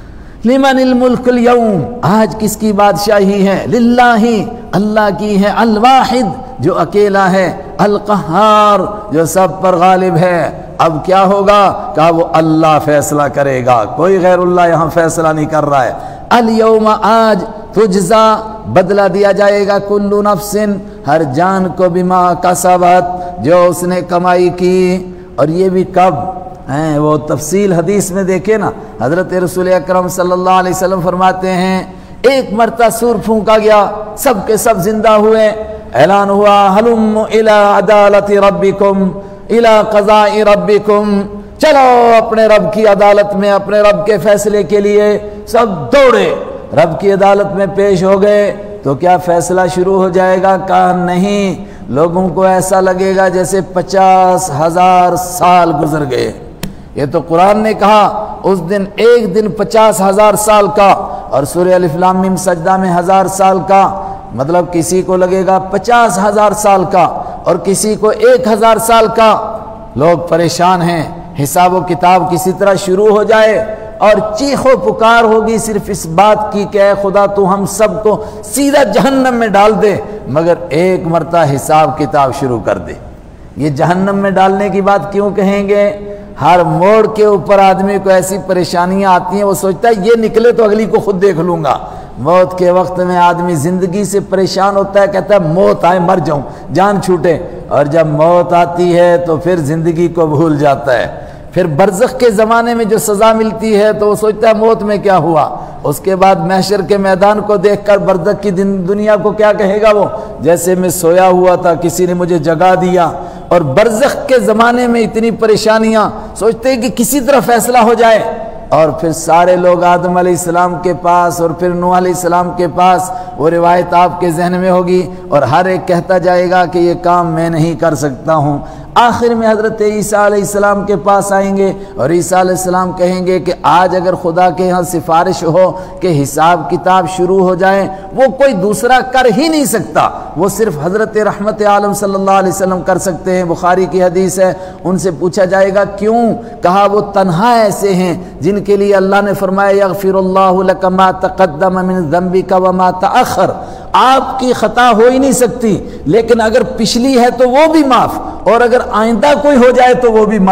لمن الملک اليوم، آج کس کی بادشاہی ہے؟ للہ، اللہ کی ہے، الواحد، جو اکیلا ہے، القہار، جو سب پر غالب ہے۔ اب کیا ہوگا؟ کہا وہ اللہ فیصلہ کرے گا، کوئی غیر اللہ یہاں فیصلہ نہیں کر رہا ہے۔ الیوم، آج، تجزا، بدلہ دیا جائے گا، کل نفس، ہر جان کو، بما کسبت، جو اس نے کمائی کی۔ اور یہ بھی کب ہیں؟ وہ تفصیل حدیث میں دیکھے نا، حضرت رسول اکرم صلی اللہ علیہ وسلم فرماتے ہیں ایک مرتبہ سور پھونکا گیا، سب کے سب زندہ ہوئے، اعلان ہوا، ہلم الی عدالت ربکم، الی قضاء ربکم، چلو اپنے رب کی عدالت میں، اپنے رب کے فیصلے کے لیے۔ سب دوڑے، رب کی عدالت میں پیش ہو گئے تو کیا فیصلہ شروع ہو جائے گا؟ کہا نہیں، لوگوں کو ایسا لگے گا جیسے پچاس ہزار سال گزر گئے۔ یہ تو قرآن نے کہا اس دن ایک دن پچاس ہزار سال کا، اور سورہ الف لام میم سجدہ میں ہزار سال کا، مطلب کسی کو لگے گا پچاس ہزار سال کا اور کسی کو ایک ہزار سال کا۔ لوگ پریشان ہیں، حساب و کتاب کسی طرح شروع ہو جائے اور چیخ و پکار ہوگی صرف اس بات کی کہ اے خدا تو ہم سب کو سیدھا جہنم میں ڈال دے، مگر ایک مرتبہ حساب کتاب شروع کر دے۔ یہ جہنم میں ڈالنے کی بات کیوں کہیں گے؟ ہر موڑ کے اوپر آدمی کو ایسی پریشانیاں آتی ہیں، وہ سوچتا ہے یہ نکلے تو اگلی کو خود دیکھ لوں گا۔ موت کے وقت میں آدمی زندگی سے پریشان ہوتا ہے، کہتا ہے موت آئے مر جاؤں، جان چھوٹے، اور جب موت آتی ہے تو پھر زندگی کو بھول جاتا ہے۔ پھر برزخ کے زمانے میں جو سزا ملتی ہے تو وہ سوچتا ہے موت میں کیا ہوا، اس کے بعد محشر کے میدان کو دیکھ کر برزخ کی دنیا کو کیا کہے گا وہ؟ جیسے میں سویا ہوا تھا، کسی نے مجھے جگا دیا۔ اور برزخ کے زمانے میں اتنی پریشانیاں، سوچتے ہیں کہ کسی طرح فیصلہ ہو جائے، اور پھر سارے لوگ آدم علیہ السلام کے پاس اور پھر نوح علیہ السلام کے پاس، وہ روایت آپ کے ذہن میں ہوگی، اور ہر ایک کہتا جائے گا کہ یہ کام میں نہیں کر سکتا ہوں۔ آخر میں حضرت عیسیٰ علیہ السلام کے پاس آئیں گے اور عیسیٰ علیہ السلام کہیں گے کہ آج اگر خدا کے ہاں سفارش ہو کہ حساب کتاب شروع ہو جائے، وہ کوئی دوسرا کر ہی نہیں سکتا، وہ صرف حضرت رحمت عالم صلی اللہ علیہ وسلم کر سکتے ہیں۔ بخاری کی حدیث ہے، ان سے پوچھا جائے گا کیوں؟ کہا وہ تنہا ایسے ہیں جن کے لیے اللہ نے فرمایا یغفر اللہ لک ما تقدم من ذنبک وما تأخر، آپ کی خطا ہو ہی نہیں سکتی، لیکن اگر پچھلی ہے تو وہ بھی معاف، اور اگر آئندہ کوئی ہو جائے تو وہ بھی معاف۔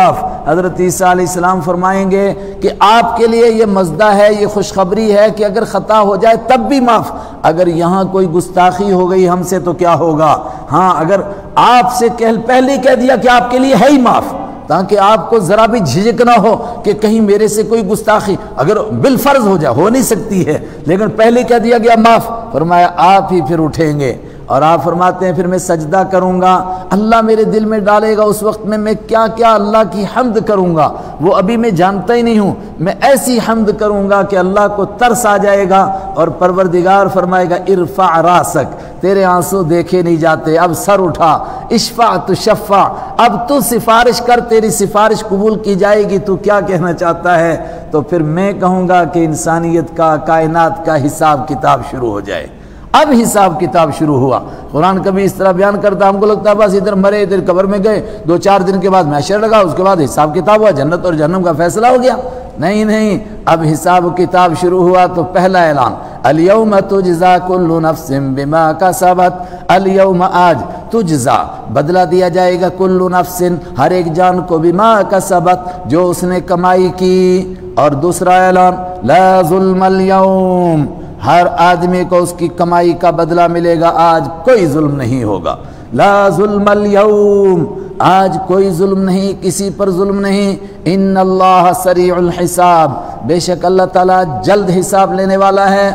حضرت عیسیٰ علیہ السلام فرمائیں گے کہ آپ کے لیے یہ مزدہ ہے، یہ خوشخبری ہے کہ اگر خطا ہو جائے تب بھی معاف، اگر یہاں کوئی گستاخی ہو گئی ہم سے تو کیا ہوگا، ہاں اگر آپ سے پہلے ہی کہہ دیا کہ آپ کے لیے ہے ہی معاف، تاکہ آپ کو ذرا بھی جھجک نہ ہو کہ کہیں میرے سے کوئی گستاخی اگر بالفرض ہو جائے، ہو نہیں سکتی ہے، لیکن پہلے کہہ دیا گیا معاف، فرمایا آپ ہی پھر اٹھیں گے۔ اور آپ فرماتے ہیں پھر میں سجدہ کروں گا، اللہ میرے دل میں ڈالے گا، اس وقت میں میں کیا کیا اللہ کی حمد کروں گا وہ ابھی میں جانتا ہی نہیں ہوں، میں ایسی حمد کروں گا کہ اللہ کو ترس آ جائے گا، اور پروردگار فرمائے گا ارفع راسک، تیرے آنسو دیکھے نہیں جاتے، اب سر اٹھا، اشفع تشفع، اب تو سفارش کر، تیری سفارش قبول کی جائے گی، تو کیا کہنا چاہتا ہے؟ تو پھر میں کہوں گا کہ انسانیت کا، کائنات کا حساب کتاب شروع ہو جائے۔ اب حساب کتاب شروع ہوا۔ قرآن کبھی اس طرح بیان کرتا، ہم کو لگتا ہے بس ادھر مرے ادھر قبر میں گئے، دو چار دن کے بعد محشر لگا، اس کے بعد حساب کتاب ہوا، جنت اور جہنم کا فیصلہ ہو گیا۔ نہیں نہیں، اب حساب کتاب شروع ہوا تو پہلا اعلان، الیوم تجزا کل نفس بما کسبت، الیوم آج تجزا بدلہ دیا جائے گا، کل نفس ہر ایک جان کو، بما کسبت جو اس نے کمائی کی۔ اور دوسرا اعلان، لا ظلم الیوم، ہر آدمی کو اس کی کمائی کا بدلہ ملے گا، آج کوئی ظلم نہیں ہوگا۔ لا ظلم الیوم، آج کوئی ظلم نہیں، کسی پر ظلم نہیں۔ ان اللہ سریع الحساب، بے شک اللہ تعالیٰ جلد حساب لینے والا ہے۔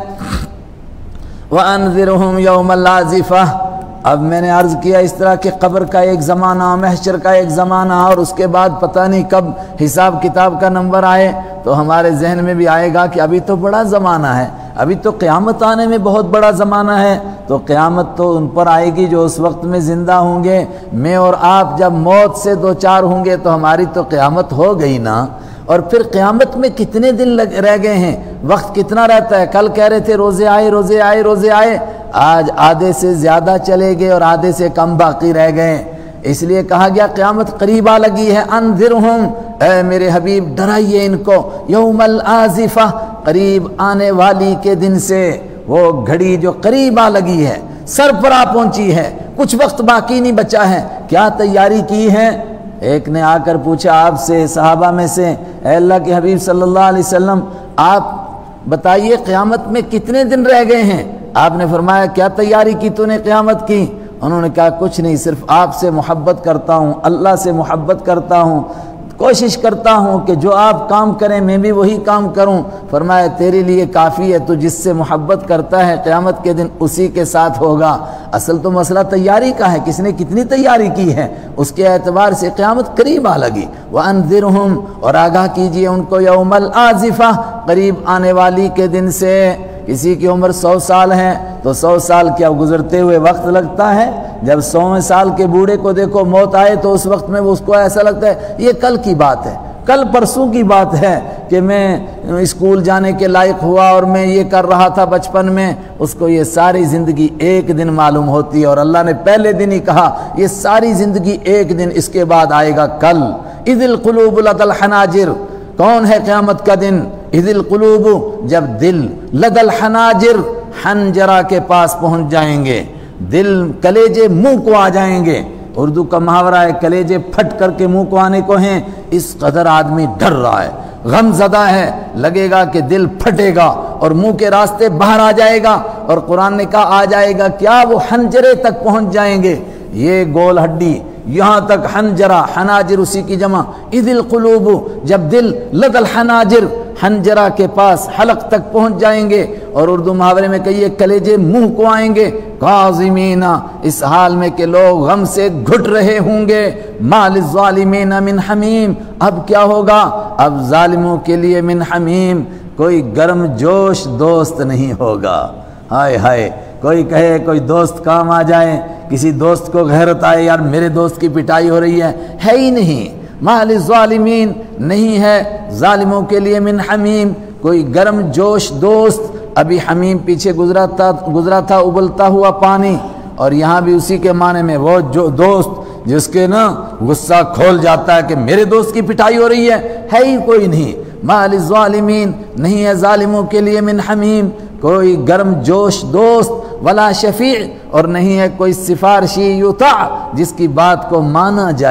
وَأَنذِرْهُمْ يَوْمَ الْعَازِفَةِ، اب میں نے عرض کیا اس طرح کہ قبر کا ایک زمانہ، محشر کا ایک زمانہ، اور اس کے بعد پتہ نہیں کب حساب کتاب کا نمبر آئے، تو ہمارے ذہن میں بھی آئے گا کہ ابھی تو بڑا زمانہ ہے، ابھی تو قیامت آنے میں بہت بڑا زمانہ ہے۔ تو قیامت تو ان پر آئے گی جو اس وقت میں زندہ ہوں گے، میں اور آپ جب موت سے دو چار ہوں گے تو ہماری تو قیامت ہو گئی نا۔ اور پھر قیامت میں کتنے دن رہ گئے ہیں، وقت کتنا رہتا ہے؟ کل کہہ رہے تھے روزے آئے روزے آئے روزے آئے، آج آدھے سے زیادہ چلے گئے اور آدھے سے کم باقی رہ گئے۔ اس لیے کہا گیا قیامت قریب آ لگی ہے، انذرہم، اے میرے حبیب ڈرائیے ان کو، یوم الآزفہ، قریب آنے والی کے دن سے، وہ گھڑی جو قریب آ لگی ہے، سر پر آ پہنچی ہے، کچھ وقت باقی نہیں بچا ہے، کیا تیاری کی ہے؟ ایک نے آ کر پوچھا آپ سے، صحابہ میں سے، اے اللہ کے حبیب صلی اللہ علیہ وسلم آپ بتائیے قیامت میں کتنے دن رہ گئے ہیں؟ آپ نے فرمایا کیا تیاری کی تو نے قیامت کی؟ انہوں نے کہا کچھ نہیں، صرف آپ سے محبت کرتا ہوں، اللہ سے محبت کرتا ہوں، کوشش کرتا ہوں کہ جو آپ کام کریں میں بھی وہی کام کروں۔ فرمایا تیرے لیے کافی ہے، تو جس سے محبت کرتا ہے قیامت کے دن اسی کے ساتھ ہوگا۔ اصل تو مسئلہ تیاری کا ہے، کس نے کتنی تیاری کی ہے، اس کے اعتبار سے قیامت قریب آ لگی۔ وَأَنذِرْهُمْ، اور آگاہ کیجئے ان کو، یوم الآزفہ، قریب آنے والی کے دن سے۔ کسی کی عمر سو سال ہے تو سو سال کیا گزرتے ہوئے وقت لگتا ہے؟ جب سوویں سال کے بوڑھے کو دیکھو موت آئے تو اس وقت میں اس کو ایسا لگتا ہے یہ کل کی بات ہے، کل پرسوں کی بات ہے کہ میں اسکول جانے کے لائق ہوا اور میں یہ کر رہا تھا بچپن میں۔ اس کو یہ ساری زندگی ایک دن معلوم ہوتی ہے، اور اللہ نے پہلے دن ہی کہا یہ ساری زندگی ایک دن، اس کے بعد آئے گا کل۔ اذ القلوب لدى الحناجر، کون ہے قیامت کا دن؟ اذ القلوب، جب دل، لدى الحناجر، حنجرہ کے پاس پہنچ جائیں گے، دل کلیجے منہ کو آ جائیں گے۔ اردو کا محاورہ ہے کلیجے پھٹ کر کے منہ کو آنے کو ہیں، اس قدر آدمی ڈر رہا ہے، غم زدہ ہے، لگے گا کہ دل پھٹے گا اور منہ کے راستے باہر آ جائے گا۔ اور قرآن نے کہا آ جائے گا کیا؟ وہ حنجرے تک پہنچ جائیں گے، یہ گول ہڈی یہاں تک، حنجرہ، حناجر اسی کی جمع۔ اذ القلوب، جب دل، لدى الحناجر، حنجرہ کے پاس، حلق تک پہنچ جائیں گے۔ اور اردو محاورے میں کہیے کلیجے منہ کو آئیں گے، کاظمین، اس حال میں کہ لوگ غم سے گھٹ رہے ہوں گے۔ ما للظالمین من حمیم، اب کیا ہوگا؟ اب ظالموں کے لیے من حمیم، کوئی گرم جوش دوست نہیں ہوگا۔ ہائے ہائے، کوئی کہے کوئی دوست کام آ جائے، کسی دوست کو غیرت آئے یار میرے دوست کی پٹائی ہو رہی ہے، ہے ہی نہیں۔ ما للظالمین، نہیں ہے ظالموں کے لیے من حمیم، کوئی گرم جوش دوست۔ ابھی حمیم پیچھے گزرا تھا گزرا تھا ابلتا ہوا پانی، اور یہاں بھی اسی کے معنی میں وہ جو دوست جس کے نا غصہ کھول جاتا ہے کہ میرے دوست کی پٹائی ہو رہی ہے، ہے ہی کوئی نہیں۔ ما للظالمین، نہیں ہے ظالموں کے لیے من حمیم، کوئی گرم جوش دوست، ولا شفیع، اور نہیں ہے کوئی سفارشی یطاع، جس کی بات کو مانا جائے۔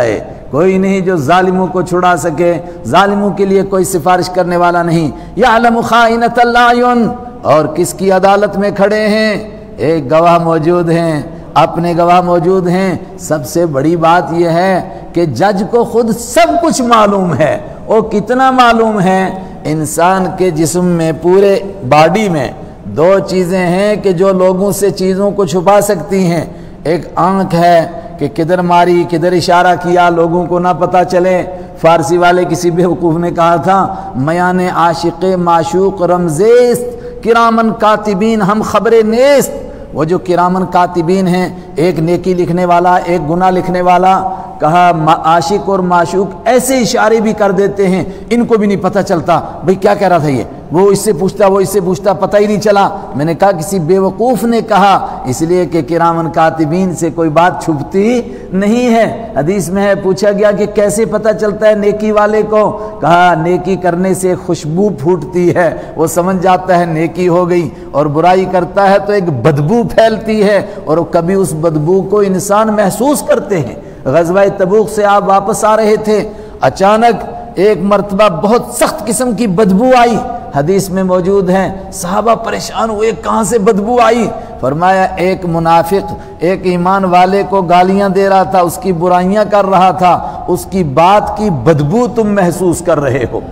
کوئی نہیں جو ظالموں کو چھڑا سکے، ظالموں کے لیے کوئی سفارش کرنے والا نہیں۔ یعلم خائنۃ الاعین، اور کس کی عدالت میں کھڑے ہیں؟ ایک گواہ موجود ہیں، اپنے گواہ موجود ہیں۔ سب سے بڑی بات یہ ہے کہ جج کو خود سب کچھ معلوم ہے۔ وہ کتنا معلوم ہے؟ انسان کے جسم میں، پورے باڈی میں دو چیزیں ہیں کہ جو لوگوں سے چیزوں کو چھپا سکتی ہیں۔ ایک آنکھ ہے کہ کدھر ماری، کدھر اشارہ کیا، لوگوں کو نہ پتہ چلے۔ فارسی والے کسی بیوقوف نے کہا تھا، میان عاشق معشوق رمزیست، کرامن کاتبین ہم خبر نیست۔ وہ جو کرامن کاتبین ہیں، ایک نیکی لکھنے والا، ایک گناہ لکھنے والا، کہا عاشق اور معشوق ایسے اشارے بھی کر دیتے ہیں، ان کو بھی نہیں پتہ چلتا بھئی کیا کہہ رہا تھا یہ، وہ اس سے پوچھتا وہ اس سے پوچھتا، پتہ ہی نہیں چلا۔ میں نے کہا کسی بیوقوف نے کہا، اس لیے کہ کرامن کاتبین سے کوئی بات چھپتی نہیں ہے۔ حدیث میں ہے، پوچھا گیا کہ کیسے پتہ چلتا ہے نیکی والے کو؟ کہا نیکی کرنے سے خوشبو پھوٹتی ہے، وہ سمجھ جاتا ہے نیکی ہو گئی، اور برائی کرتا ہے تو ایک بدبو پھیلتی ہے، اور کبھی اس بدبو کو انسان محسوس کرتے ہیں۔ غزوہ تبوک سے آپ واپس آ رہے تھے، اچانک ایک مرتبہ بہت سخت قسم کی بدبو آئی، حدیث میں موجود ہیں۔ صحابہ پریشان ہوئے، کہاں سے بدبو آئی؟ فرمایا ایک منافق ایک ایمان والے کو گالیاں دے رہا تھا، اس کی برائیاں کر رہا تھا، اس کی بات کی بدبو تم محسوس کر رہے ہو۔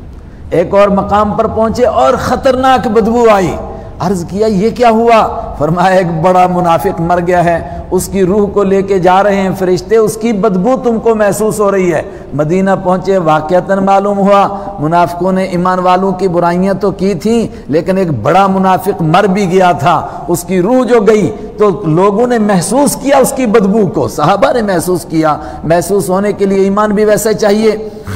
ایک اور مقام پر پہنچے اور خطرناک بدبو آئی، عرض کیا یہ کیا ہوا؟ فرمایا ایک بڑا منافق مر گیا ہے، اس کی روح کو لے کے جا رہے ہیں فرشتے، اس کی بدبو تم کو محسوس ہو رہی ہے۔ مدینہ پہنچے، واقعتاً معلوم ہوا منافقوں نے ایمان والوں کی برائیاں تو کی تھیں، لیکن ایک بڑا منافق مر بھی گیا تھا، اس کی روح جو گئی تو لوگوں نے محسوس کیا اس کی بدبو کو، صحابہ نے محسوس کیا۔ محسوس ہونے کے لیے ایمان بھی ویسا چاہیے۔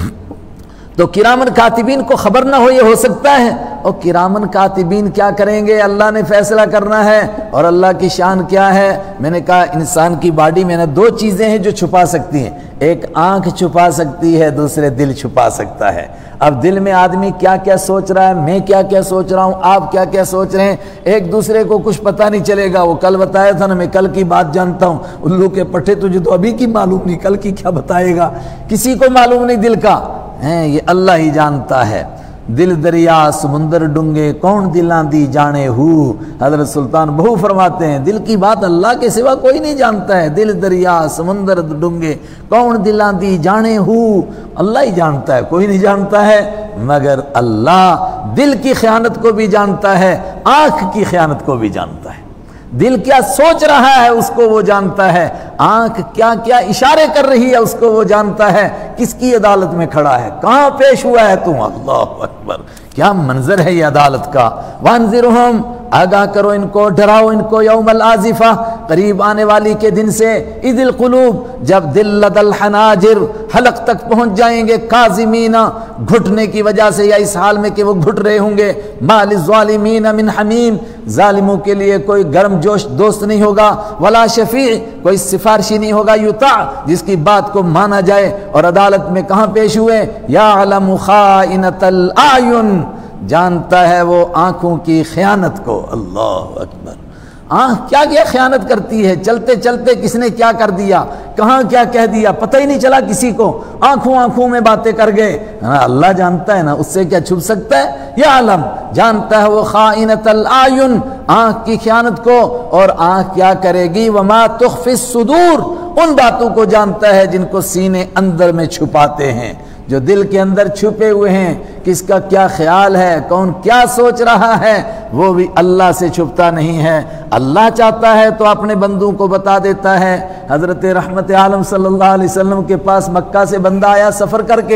تو کرامن کاتبین کو خبر نہ ہو یہ ہو سکتا ہے، اور کرامن کاتبین کیا کریں گے؟ اللہ نے فیصلہ کرنا ہے، اور اللہ کی شان کیا ہے؟ میں نے کہا انسان کی باڈی میں نا دو چیزیں ہیں جو چھپا سکتی ہیں، ایک آنکھ چھپا سکتی ہے، دوسرے دل چھپا سکتا ہے۔ اب دل میں آدمی کیا کیا سوچ رہا ہے، میں کیا کیا سوچ رہا ہوں، آپ کیا کیا سوچ رہے ہیں، ایک دوسرے کو کچھ پتہ نہیں چلے گا۔ وہ کل بتایا تھا نا، میں کل کی بات جانتا ہوں، الو کے پٹھے تجھے تو ابھی کی معلوم نہیں، کل کی کیا بتائے گا؟ کسی کو معلوم نہیں دل کا ہیں، یہ اللہ ہی جانتا ہے۔ دل دریا سمندر ڈونگے کون دلاں دی جانے ہو، حضرت سلطان بہو فرماتے ہیں دل کی بات اللہ کے سوا کوئی نہیں جانتا ہے۔ دل دریا سمندر ڈونگے کون دلاں دی جانے ہو، اللہ ہی جانتا ہے، کوئی نہیں جانتا ہے مگر اللہ۔ دل کی خیانت کو بھی جانتا ہے، آنکھ کی خیانت کو بھی جانتا ہے۔ دل کیا سوچ رہا ہے اس کو وہ جانتا ہے، آنکھ کیا کیا اشارے کر رہی ہے اس کو وہ جانتا ہے، کس کی عدالت میں کھڑا ہے، کہاں پیش ہوا ہے تم۔ اللہ اکبر، کیا منظر ہے یہ عدالت کا۔ وانذرہم، آگاہ کرو ان کو، ڈراؤ ان کو، یوم الآزفہ، قریب آنے والی کے دن سے، اذ القلوب، جب دل لدى الحناجر، حلق تک پہنچ جائیں گے، کاظمین، گھٹنے کی وجہ سے یا اس حال میں کہ وہ گھٹ رہے ہوں گے، ما للظالمین من حمیم، ظالموں کے لیے کوئی گرم جوش دوست نہیں ہوگا، ولا شفیع، کوئی سفارشی نہیں ہوگا، یطاع، جس کی بات کو مانا جائے۔ اور عدالت میں کہاں پیش ہوئے؟ یعلم خائنۃ الاعین، جانتا ہے وہ آنکھوں کی خیانت کو۔ اللہ اکبر، آنکھ کیا کیا خیانت کرتی ہے، چلتے چلتے کس نے کیا کر دیا، کہاں کیا کہہ دیا، پتہ ہی نہیں چلا کسی کو، آنکھوں آنکھوں میں باتیں کر گئے۔ اللہ جانتا ہے نا، اس سے کیا چھپ سکتا ہے؟ یا علم، جانتا ہے وہ خائنۃ الاعین، آنکھ کی خیانت کو، اور آنکھ کیا کرے گی، وما تخفی الصدور، ان باتوں کو جانتا ہے جن کو سینے اندر میں چھپاتے ہیں، جو دل کے اندر چھپے ہوئے ہیں، کس کا کیا خیال ہے، کون کیا سوچ رہا ہے، وہ بھی اللہ سے چھپتا نہیں ہے۔ اللہ چاہتا ہے تو اپنے بندوں کو بتا دیتا ہے۔ حضرت رحمت عالم صلی اللہ علیہ وسلم کے پاس مکہ سے بندہ آیا سفر کر کے،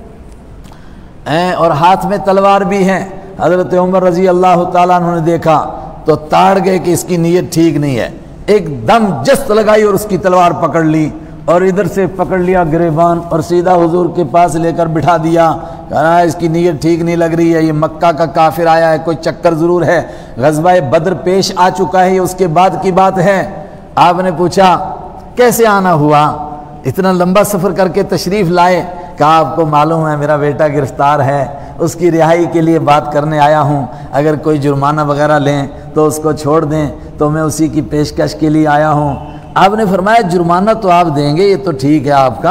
اور ہاتھ میں تلوار بھی ہے۔ حضرت عمر رضی اللہ تعالیٰ عنہ نے دیکھا تو تاڑ گئے کہ اس کی نیت ٹھیک نہیں ہے، ایک دم جست لگائی اور اس کی تلوار پکڑ لی، اور ادھر سے پکڑ لیا گریبان اور سیدھا حضور کے پاس لے کر بٹھا دیا۔ کہا اس کی نیت ٹھیک نہیں لگ رہی ہے، یہ مکہ کا کافر آیا ہے، کوئی چکر ضرور ہے، غزوہ بدر پیش آ چکا ہے، یہ اس کے بعد کی بات ہے۔ آپ نے پوچھا کیسے آنا ہوا، اتنا لمبا سفر کر کے تشریف لائے؟ کہا آپ کو معلوم ہے میرا بیٹا گرفتار ہے، اس کی رہائی کے لیے بات کرنے آیا ہوں، اگر کوئی جرمانہ وغیرہ لیں تو اس کو چھوڑ دیں، تو میں اسی کی پیشکش کے لیے آیا ہوں۔ آپ نے فرمایا جرمانہ تو آپ دیں گے، یہ تو ٹھیک ہے آپ کا،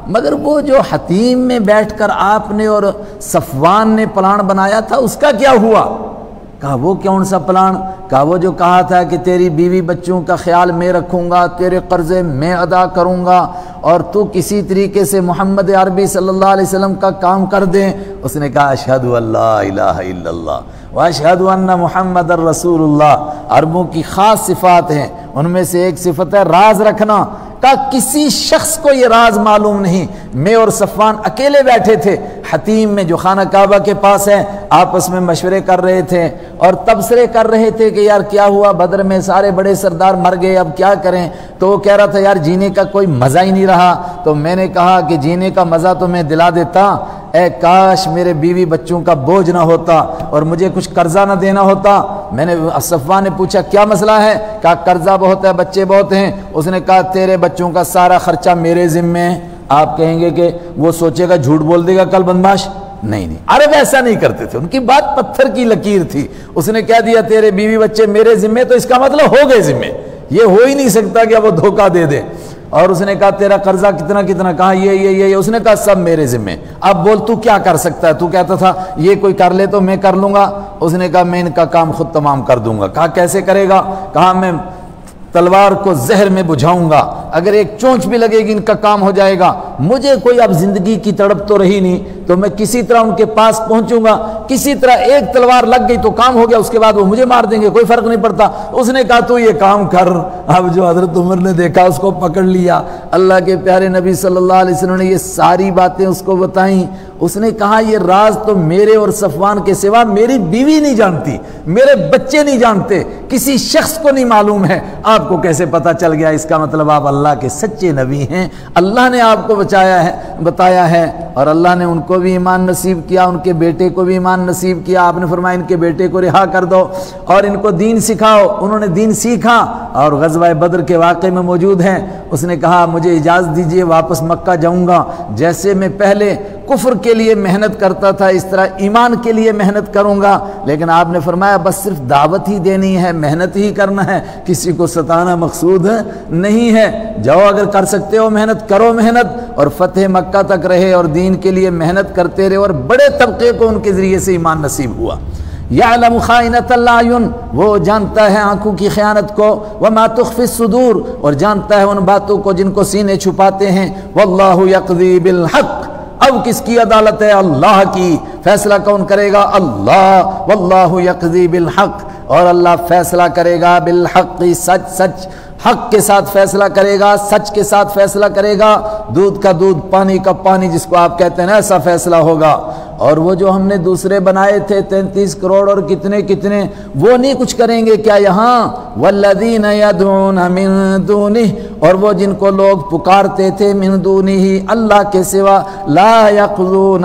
مگر وہ جو حتیم میں بیٹھ کر آپ نے اور صفوان نے پلان بنایا تھا اس کا کیا ہوا؟ کہا وہ کون سا پلان؟ کہا وہ جو کہا تھا کہ تیری بیوی بچوں کا خیال میں رکھوں گا، تیرے قرضے میں ادا کروں گا، اور تو کسی طریقے سے محمد عربی صلی اللہ علیہ وسلم کا کام کر دیں۔ اس نے کہا اشہد ان لا الہ الا اللہ واشہد ان محمد الرسول اللہ۔ عربوں کی خاص صفات ہیں، ان میں سے ایک صفت ہے راز رکھنا۔ کہا کسی شخص کو یہ راز معلوم نہیں، میں اور صفوان اکیلے بیٹھے تھے حتیم میں جو خانہ کعبہ کے پاس ہے، آپس میں مشورے کر رہے تھے اور تبصرے کر رہے تھے کہ یار کیا ہوا، بدر میں سارے بڑے سردار مر گئے، اب کیا کریں؟ تو وہ کہہ رہا تھا یار جینے کا کوئی مزہ ہی نہیں رہا۔ تو میں نے کہا کہ جینے کا مزہ تو میں دلا دیتا، اے کاش میرے بیوی بچوں کا بوجھ نہ ہوتا اور مجھے کچھ قرضہ نہ دینا ہوتا۔ میں نے صفوان نے پوچھا کیا مسئلہ ہے؟ کہا قرضہ بہت ہے، بچے بہت ہیں۔ اس نے کہا تیرے بچوں کا سارا خرچہ میرے ذمے ہے۔ آپ کہیں گے کہ وہ سوچے گا جھوٹ بول دے گا کل بدماش، نہیں نہیں، عرب ایسا نہیں کرتے تھے، ان کی بات پتھر کی لکیر تھی۔ اس نے کہہ دیا تیرے بیوی بچے میرے ذمے، تو اس کا مطلب ہو گئے ذمے، یہ ہو ہی نہیں سکتا کہ وہ دھوکہ دے دے۔ اور اس نے کہا تیرا قرضہ کتنا کتنا؟ کہا یہ یہ یہ اس نے کہا سب میرے ذمے، اب بول تو کیا کر سکتا ہے؟ تو کہتا تھا یہ کوئی کر لے تو میں کر لوں گا۔ اس نے کہا میں ان کا کام خود تمام کر دوں گا۔ کہا کیسے کرے گا؟ کہا میں تلوار کو زہر میں بجھاؤں گا، اگر ایک چونچ بھی لگے گی ان کا کام ہو جائے گا۔ مجھے کوئی اب زندگی کی تڑپ تو رہی نہیں، تو میں کسی طرح ان کے پاس پہنچوں گا، کسی طرح ایک تلوار لگ گئی تو کام ہو گیا، اس کے بعد وہ مجھے مار دیں گے، کوئی فرق نہیں پڑتا۔ اس نے کہا تو یہ کام کر۔ اب جو حضرت عمر نے دیکھا اس کو پکڑ لیا، اللہ کے پیارے نبی صلی اللہ علیہ وسلم نے یہ ساری باتیں اس کو بتائیں۔ اس نے کہا یہ راز تو میرے اور صفوان کے سوا میری بیوی نہیں جانتی، میرے بچے نہیں جانتے، کسی شخص کو نہیں معلوم ہے، آپ کو کیسے پتہ چل گیا؟ اس کا مطلب آپ اللہ کے سچے نبی ہیں، اللہ نے آپ کو بچایا ہے بتایا ہے، اور اللہ نے ان کو بھی ایمان نصیب کیا، ان کے بیٹے کو بھی ایمان نصیب کیا۔ آپ نے فرمایا ان کے بیٹے کو رہا کر دو اور ان کو دین سکھاؤ۔ انہوں نے دین سیکھا اور غزوہ بدر کے واقعے میں موجود ہیں۔ اس نے کہا مجھے اجازت دیجئے واپس مکہ جاؤں گا، جیسے میں پہلے کفر کے لیے محنت کرتا تھا اس طرح ایمان کے لیے محنت کروں گا۔ لیکن آپ نے فرمایا بس صرف دعوت ہی دینی ہے، محنت ہی کرنا ہے، کسی کو ستانا مقصود نہیں ہے۔ جاؤ اگر کر سکتے ہو محنت کرو محنت، اور فتح مکہ تک رہے اور دین کے لیے محنت کرتے رہے، اور بڑے طبقے کو ان کے ذریعے سے ایمان نصیب ہوا۔ یعلم خائنۃ الاعین، وہ جانتا ہے آنکھوں کی خیانت کو، وما تخفی الصدور، اور جانتا ہے ان باتوں کو جن کو سینے چھپاتے ہیں۔ واللہ یقضی بالحق، اب کس کی عدالت ہے؟ اللہ کی۔ فیصلہ کون کرے گا؟ اللہ۔ واللہ یقضی بالحق، اور اللہ فیصلہ کرے گا بالحق، سچ سچ حق کے ساتھ فیصلہ کرے گا، سچ کے ساتھ فیصلہ کرے گا، دودھ کا دودھ پانی کا پانی جس کو آپ کہتے ہیں نا، ایسا فیصلہ ہوگا۔ اور وہ جو ہم نے دوسرے بنائے تھے تینتیس کروڑ اور کتنے کتنے، وہ نہیں کچھ کریں گے کیا یہاں؟ والذین یدعون من دونہ، اور وہ جن کو لوگ پکارتے تھے من دونہ، اللہ کے سوا، لا یقضون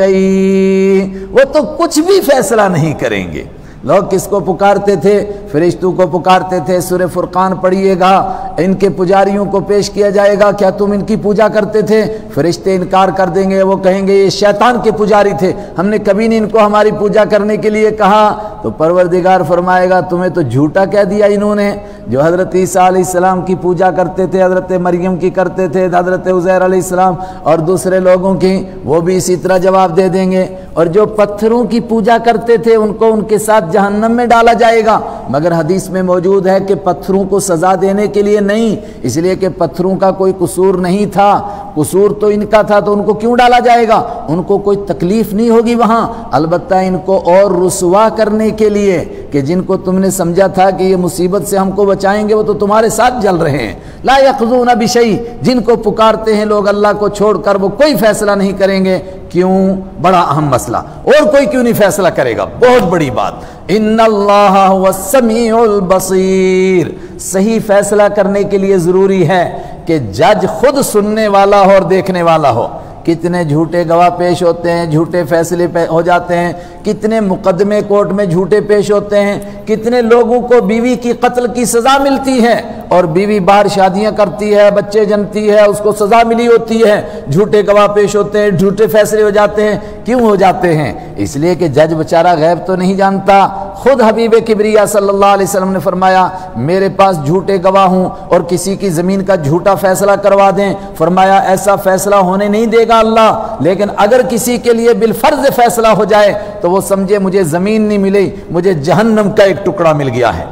بشیء، وہ تو کچھ بھی فیصلہ نہیں کریں گے۔ لوگ کس کو پکارتے تھے؟ فرشتوں کو پکارتے تھے۔ سورہ فرقان پڑھیے گا، ان کے پجاریوں کو پیش کیا جائے گا، کیا تم ان کی پوجا کرتے تھے؟ فرشتے انکار کر دیں گے، وہ کہیں گے یہ شیطان کے پجاری تھے، ہم نے کبھی نہیں ان کو ہماری پوجا کرنے کے لیے کہا۔ تو پروردگار فرمائے گا تمہیں تو جھوٹا کہہ دیا انہوں نے، جو حضرت عیسیٰ علیہ السلام کی پوجا کرتے تھے، حضرت مریم کی کرتے تھے، حضرت عزیر علیہ السلام اور دوسرے لوگوں کی، وہ بھی اسی طرح جواب دے دیں گے۔ اور جو پتھروں کی پوجا کرتے تھے ان کو ان کے ساتھ جہنم میں ڈالا جائے گا، مگر حدیث میں موجود ہے کہ پتھروں کو سزا دینے کے لیے نہیں، اس لیے کہ پتھروں کا کوئی قصور نہیں تھا، قصور تو ان کا تھا، تو ان کو کیوں ڈالا جائے گا؟ ان کو کوئی تکلیف نہیں ہوگی وہاں، البتہ ان کو اور رسوا کرنے کے لیے کہ جن کو تم نے سمجھا تھا کہ یہ مصیبت سے ہم کو بچائیں گے وہ تو تمہارے ساتھ جل رہے ہیں۔ لا یقضون بشیء، جن کو پکارتے ہیں لوگ اللہ کو چھوڑ کر وہ کوئی فیصلہ نہیں کریں گے۔ کیوں؟ بڑا اہم مسئلہ، اور کوئی کیوں نہیں فیصلہ کرے گا؟ بہت بڑی بات، ان اللہ هو السمیع البصیر، صحیح فیصلہ کرنے کے لیے ضروری ہے کہ جج خود سننے والا ہو اور دیکھنے والا ہو۔ کتنے جھوٹے گواہ پیش ہوتے ہیں، جھوٹے فیصلے ہو جاتے ہیں، کتنے مقدمے کورٹ میں جھوٹے پیش ہوتے ہیں، کتنے لوگوں کو بیوی کی قتل کی سزا ملتی ہے اور بیوی باہر شادیاں کرتی ہے، بچے جنتی ہے، اس کو سزا ملی ہوتی ہے، جھوٹے گواہ پیش ہوتے ہیں، جھوٹے فیصلے ہو جاتے ہیں۔ کیوں ہو جاتے ہیں؟ اس لیے کہ جج بیچارہ غیب تو نہیں جانتا۔ خود حبیب کبریا صلی اللہ علیہ وسلم نے فرمایا میرے پاس جھوٹے گواہ ہوں اور کسی کی زمین کا جھوٹا فیصلہ کروا دیں، فرمایا ایسا فیصلہ ہونے نہیں دے گا اللہ، لیکن اگر کسی کے لیے بالفرض فیصلہ ہو جائے تو وہ سمجھے مجھے زمین نہیں ملی، مجھے جہنم کا ایک ٹکڑا مل گیا ہے۔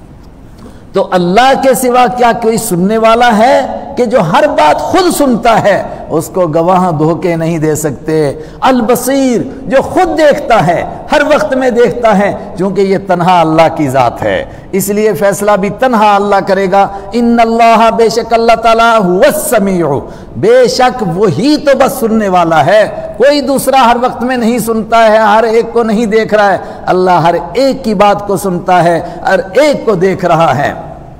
تو اللہ کے سوا کیا کوئی سننے والا ہے کہ جو ہر بات خود سنتا ہے؟ اس کو گواہ دھوکے نہیں دے سکتے۔ البصیر جو خود دیکھتا ہے، ہر وقت میں دیکھتا ہے، کیونکہ یہ تنہا اللہ کی ذات ہے، اس لیے فیصلہ بھی تنہا اللہ کرے گا۔ ان اللہ، بے شک اللہ تعالیٰ، هو السمیع، بے شک وہی تو بس سننے والا ہے، کوئی دوسرا ہر وقت میں نہیں سنتا ہے، ہر ایک کو نہیں دیکھ رہا ہے، اللہ ہر ایک کی بات کو سنتا ہے، ہر ایک کو دیکھ رہا ہے۔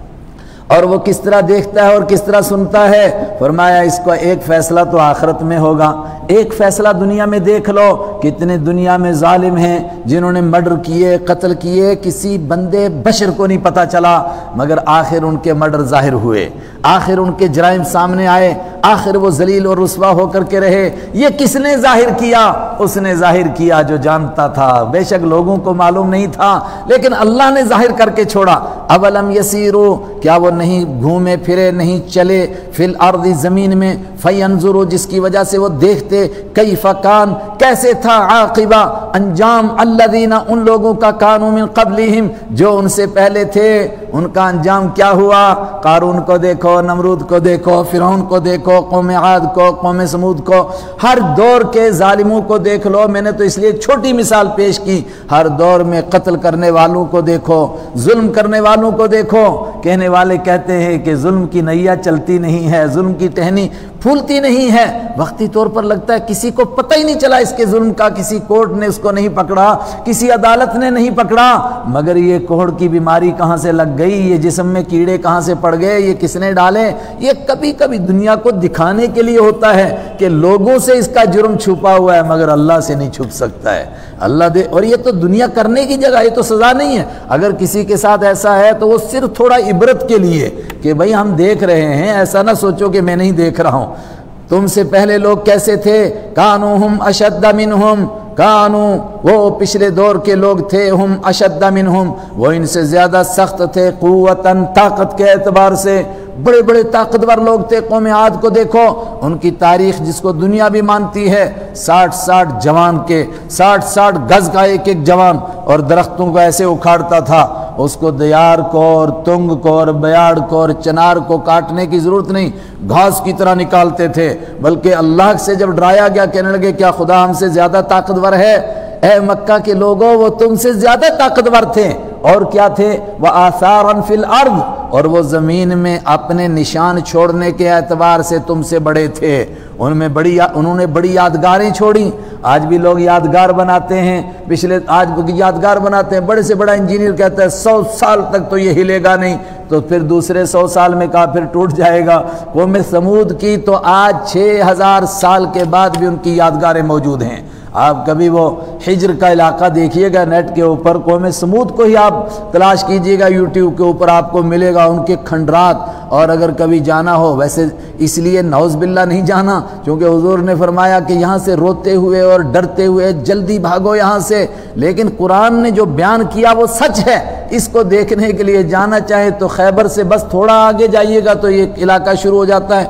اور وہ کس طرح دیکھتا ہے اور کس طرح سنتا ہے؟ فرمایا اس کو ایک فیصلہ تو آخرت میں ہوگا، ایک فیصلہ دنیا میں دیکھ لو، کتنے دنیا میں ظالم ہیں جنہوں نے مرڈر کیے، قتل کیے، کسی بندے بشر کو نہیں پتہ چلا، مگر آخر ان کے مرڈر ظاہر ہوئے، آخر ان کے جرائم سامنے آئے، آخر وہ ذلیل اور رسوا ہو کر کے رہے۔ یہ کس نے ظاہر کیا؟ اس نے ظاہر کیا جو جانتا تھا، بے شک لوگوں کو معلوم نہیں تھا لیکن اللہ نے ظاہر کر کے چھوڑا۔ اولم یسیرو، کیا وہ نہیں گھومے پھرے، نہیں چلے، فی الارض زمین میں، فینظروا جس کی وجہ سے وہ دیکھتے کیف کان کیسے تھا، عاقبہ انجام، الذین ان لوگوں کا، کانوا من قبلہم جو ان سے پہلے تھے، ان کا انجام کیا ہوا؟ قارون کو دیکھو، نمرود کو دیکھو، فرعون کو دیکھو، قوم عاد کو، قوم سمود کو، ہر دور کے ظالموں کو دیکھ لو۔ میں نے تو اس لیے ایک چھوٹی مثال پیش کی، ہر دور میں قتل کرنے والوں کو دیکھو، ظلم کرنے والوں کو دیکھو۔ کہنے والے کہتے ہیں کہ ظلم کی نیا چلتی نہیں ہے، ظلم کی ٹہنی پھولتی نہیں ہے، وقتی طور پر لگتا ہے کسی کو پتہ ہی نہیں چلا اس کے ظلم کا، کسی کورٹ نے اس کو نہیں پکڑا، کسی عدالت نے نہیں پکڑا، مگر یہ کوڑ کی بیماری کہاں سے لگ گئی، یہ جسم میں کیڑے کہاں سے پڑ گئے، یہ کس نے ڈالے؟ یہ کبھی کبھی دنیا کو دکھانے کے لیے ہوتا ہے کہ لوگوں سے اس کا جرم چھپا ہوا ہے، مگر اللہ سے نہیں چھپ سکتا ہے۔ اللہ دے، اور یہ تو دنیا کرنے کی جگہ، یہ تو سزا نہیں ہے۔ اگر کسی کے ساتھ ایسا ہے تو وہ صرف تھوڑا عبرت کے لیے کہ بھئی ہم دیکھ رہے ہیں، ایسا نہ سوچو کہ میں نہیں دیکھ رہا ہوں۔ تم سے پہلے لوگ کیسے تھے؟ کانوا ہم اشد منہم، کانوا وہ پچھلے دور کے لوگ تھے، ہم اشد منہم وہ ان سے زیادہ سخت تھے، قوتاً طاقت کے اعتبار سے، بڑے بڑے طاقتور لوگ تھے۔ قوم عاد کو دیکھو، ان کی تاریخ جس کو دنیا بھی مانتی ہے، ساٹھ ساٹھ جوان کے، ساٹھ ساٹھ گز کا ایک ایک جوان، اور درختوں کو ایسے اکھاڑتا تھا، اس کو دیار کو اور تنگ کو اور بیاڑ کو اور چنار کو کاٹنے کی ضرورت نہیں، گھاس کی طرح نکالتے تھے، بلکہ اللہ سے جب ڈرایا گیا کہنے لگے کیا خدا ہم سے زیادہ طاقتور ہے؟ اے مکہ کے لوگوں، وہ تم سے زیادہ طاقتور تھے، اور کیا تھے؟ وَآثَارًا فِي الْأَرْضِ، اور وہ زمین میں اپنے نشان چھوڑنے کے اعتبار سے تم سے بڑے تھے، ان میں بڑی انہوں نے بڑی یادگاریں چھوڑی۔ آج بھی لوگ یادگار بناتے ہیں، پچھلے آج یادگار بناتے ہیں، بڑے سے بڑا انجینئر کہتا ہے سو سال تک تو یہ ہلے گا نہیں، تو پھر دوسرے سو سال میں کہا پھر ٹوٹ جائے گا۔ قوم سمود کی تو آج چھ ہزار سال کے بعد بھی ان کی یادگاریں موجود ہیں۔ آپ کبھی وہ حجر کا علاقہ دیکھیے گا نیٹ کے اوپر، قوم سمود کو ہی آپ تلاش کیجئے گا یوٹیوب کے اوپر، آپ کو ملے گا ان کے کھنڈرات۔ اور اگر کبھی جانا ہو، ویسے اس لیے نعوذ باللہ نہیں جانا کیونکہ حضور نے فرمایا کہ یہاں سے روتے ہوئے اور ڈرتے ہوئے جلدی بھاگو یہاں سے، لیکن قرآن نے جو بیان کیا وہ سچ ہے۔ اس کو دیکھنے کے لیے جانا چاہے تو خیبر سے بس تھوڑا آگے جائیے گا تو یہ علاقہ شروع ہو جاتا ہے۔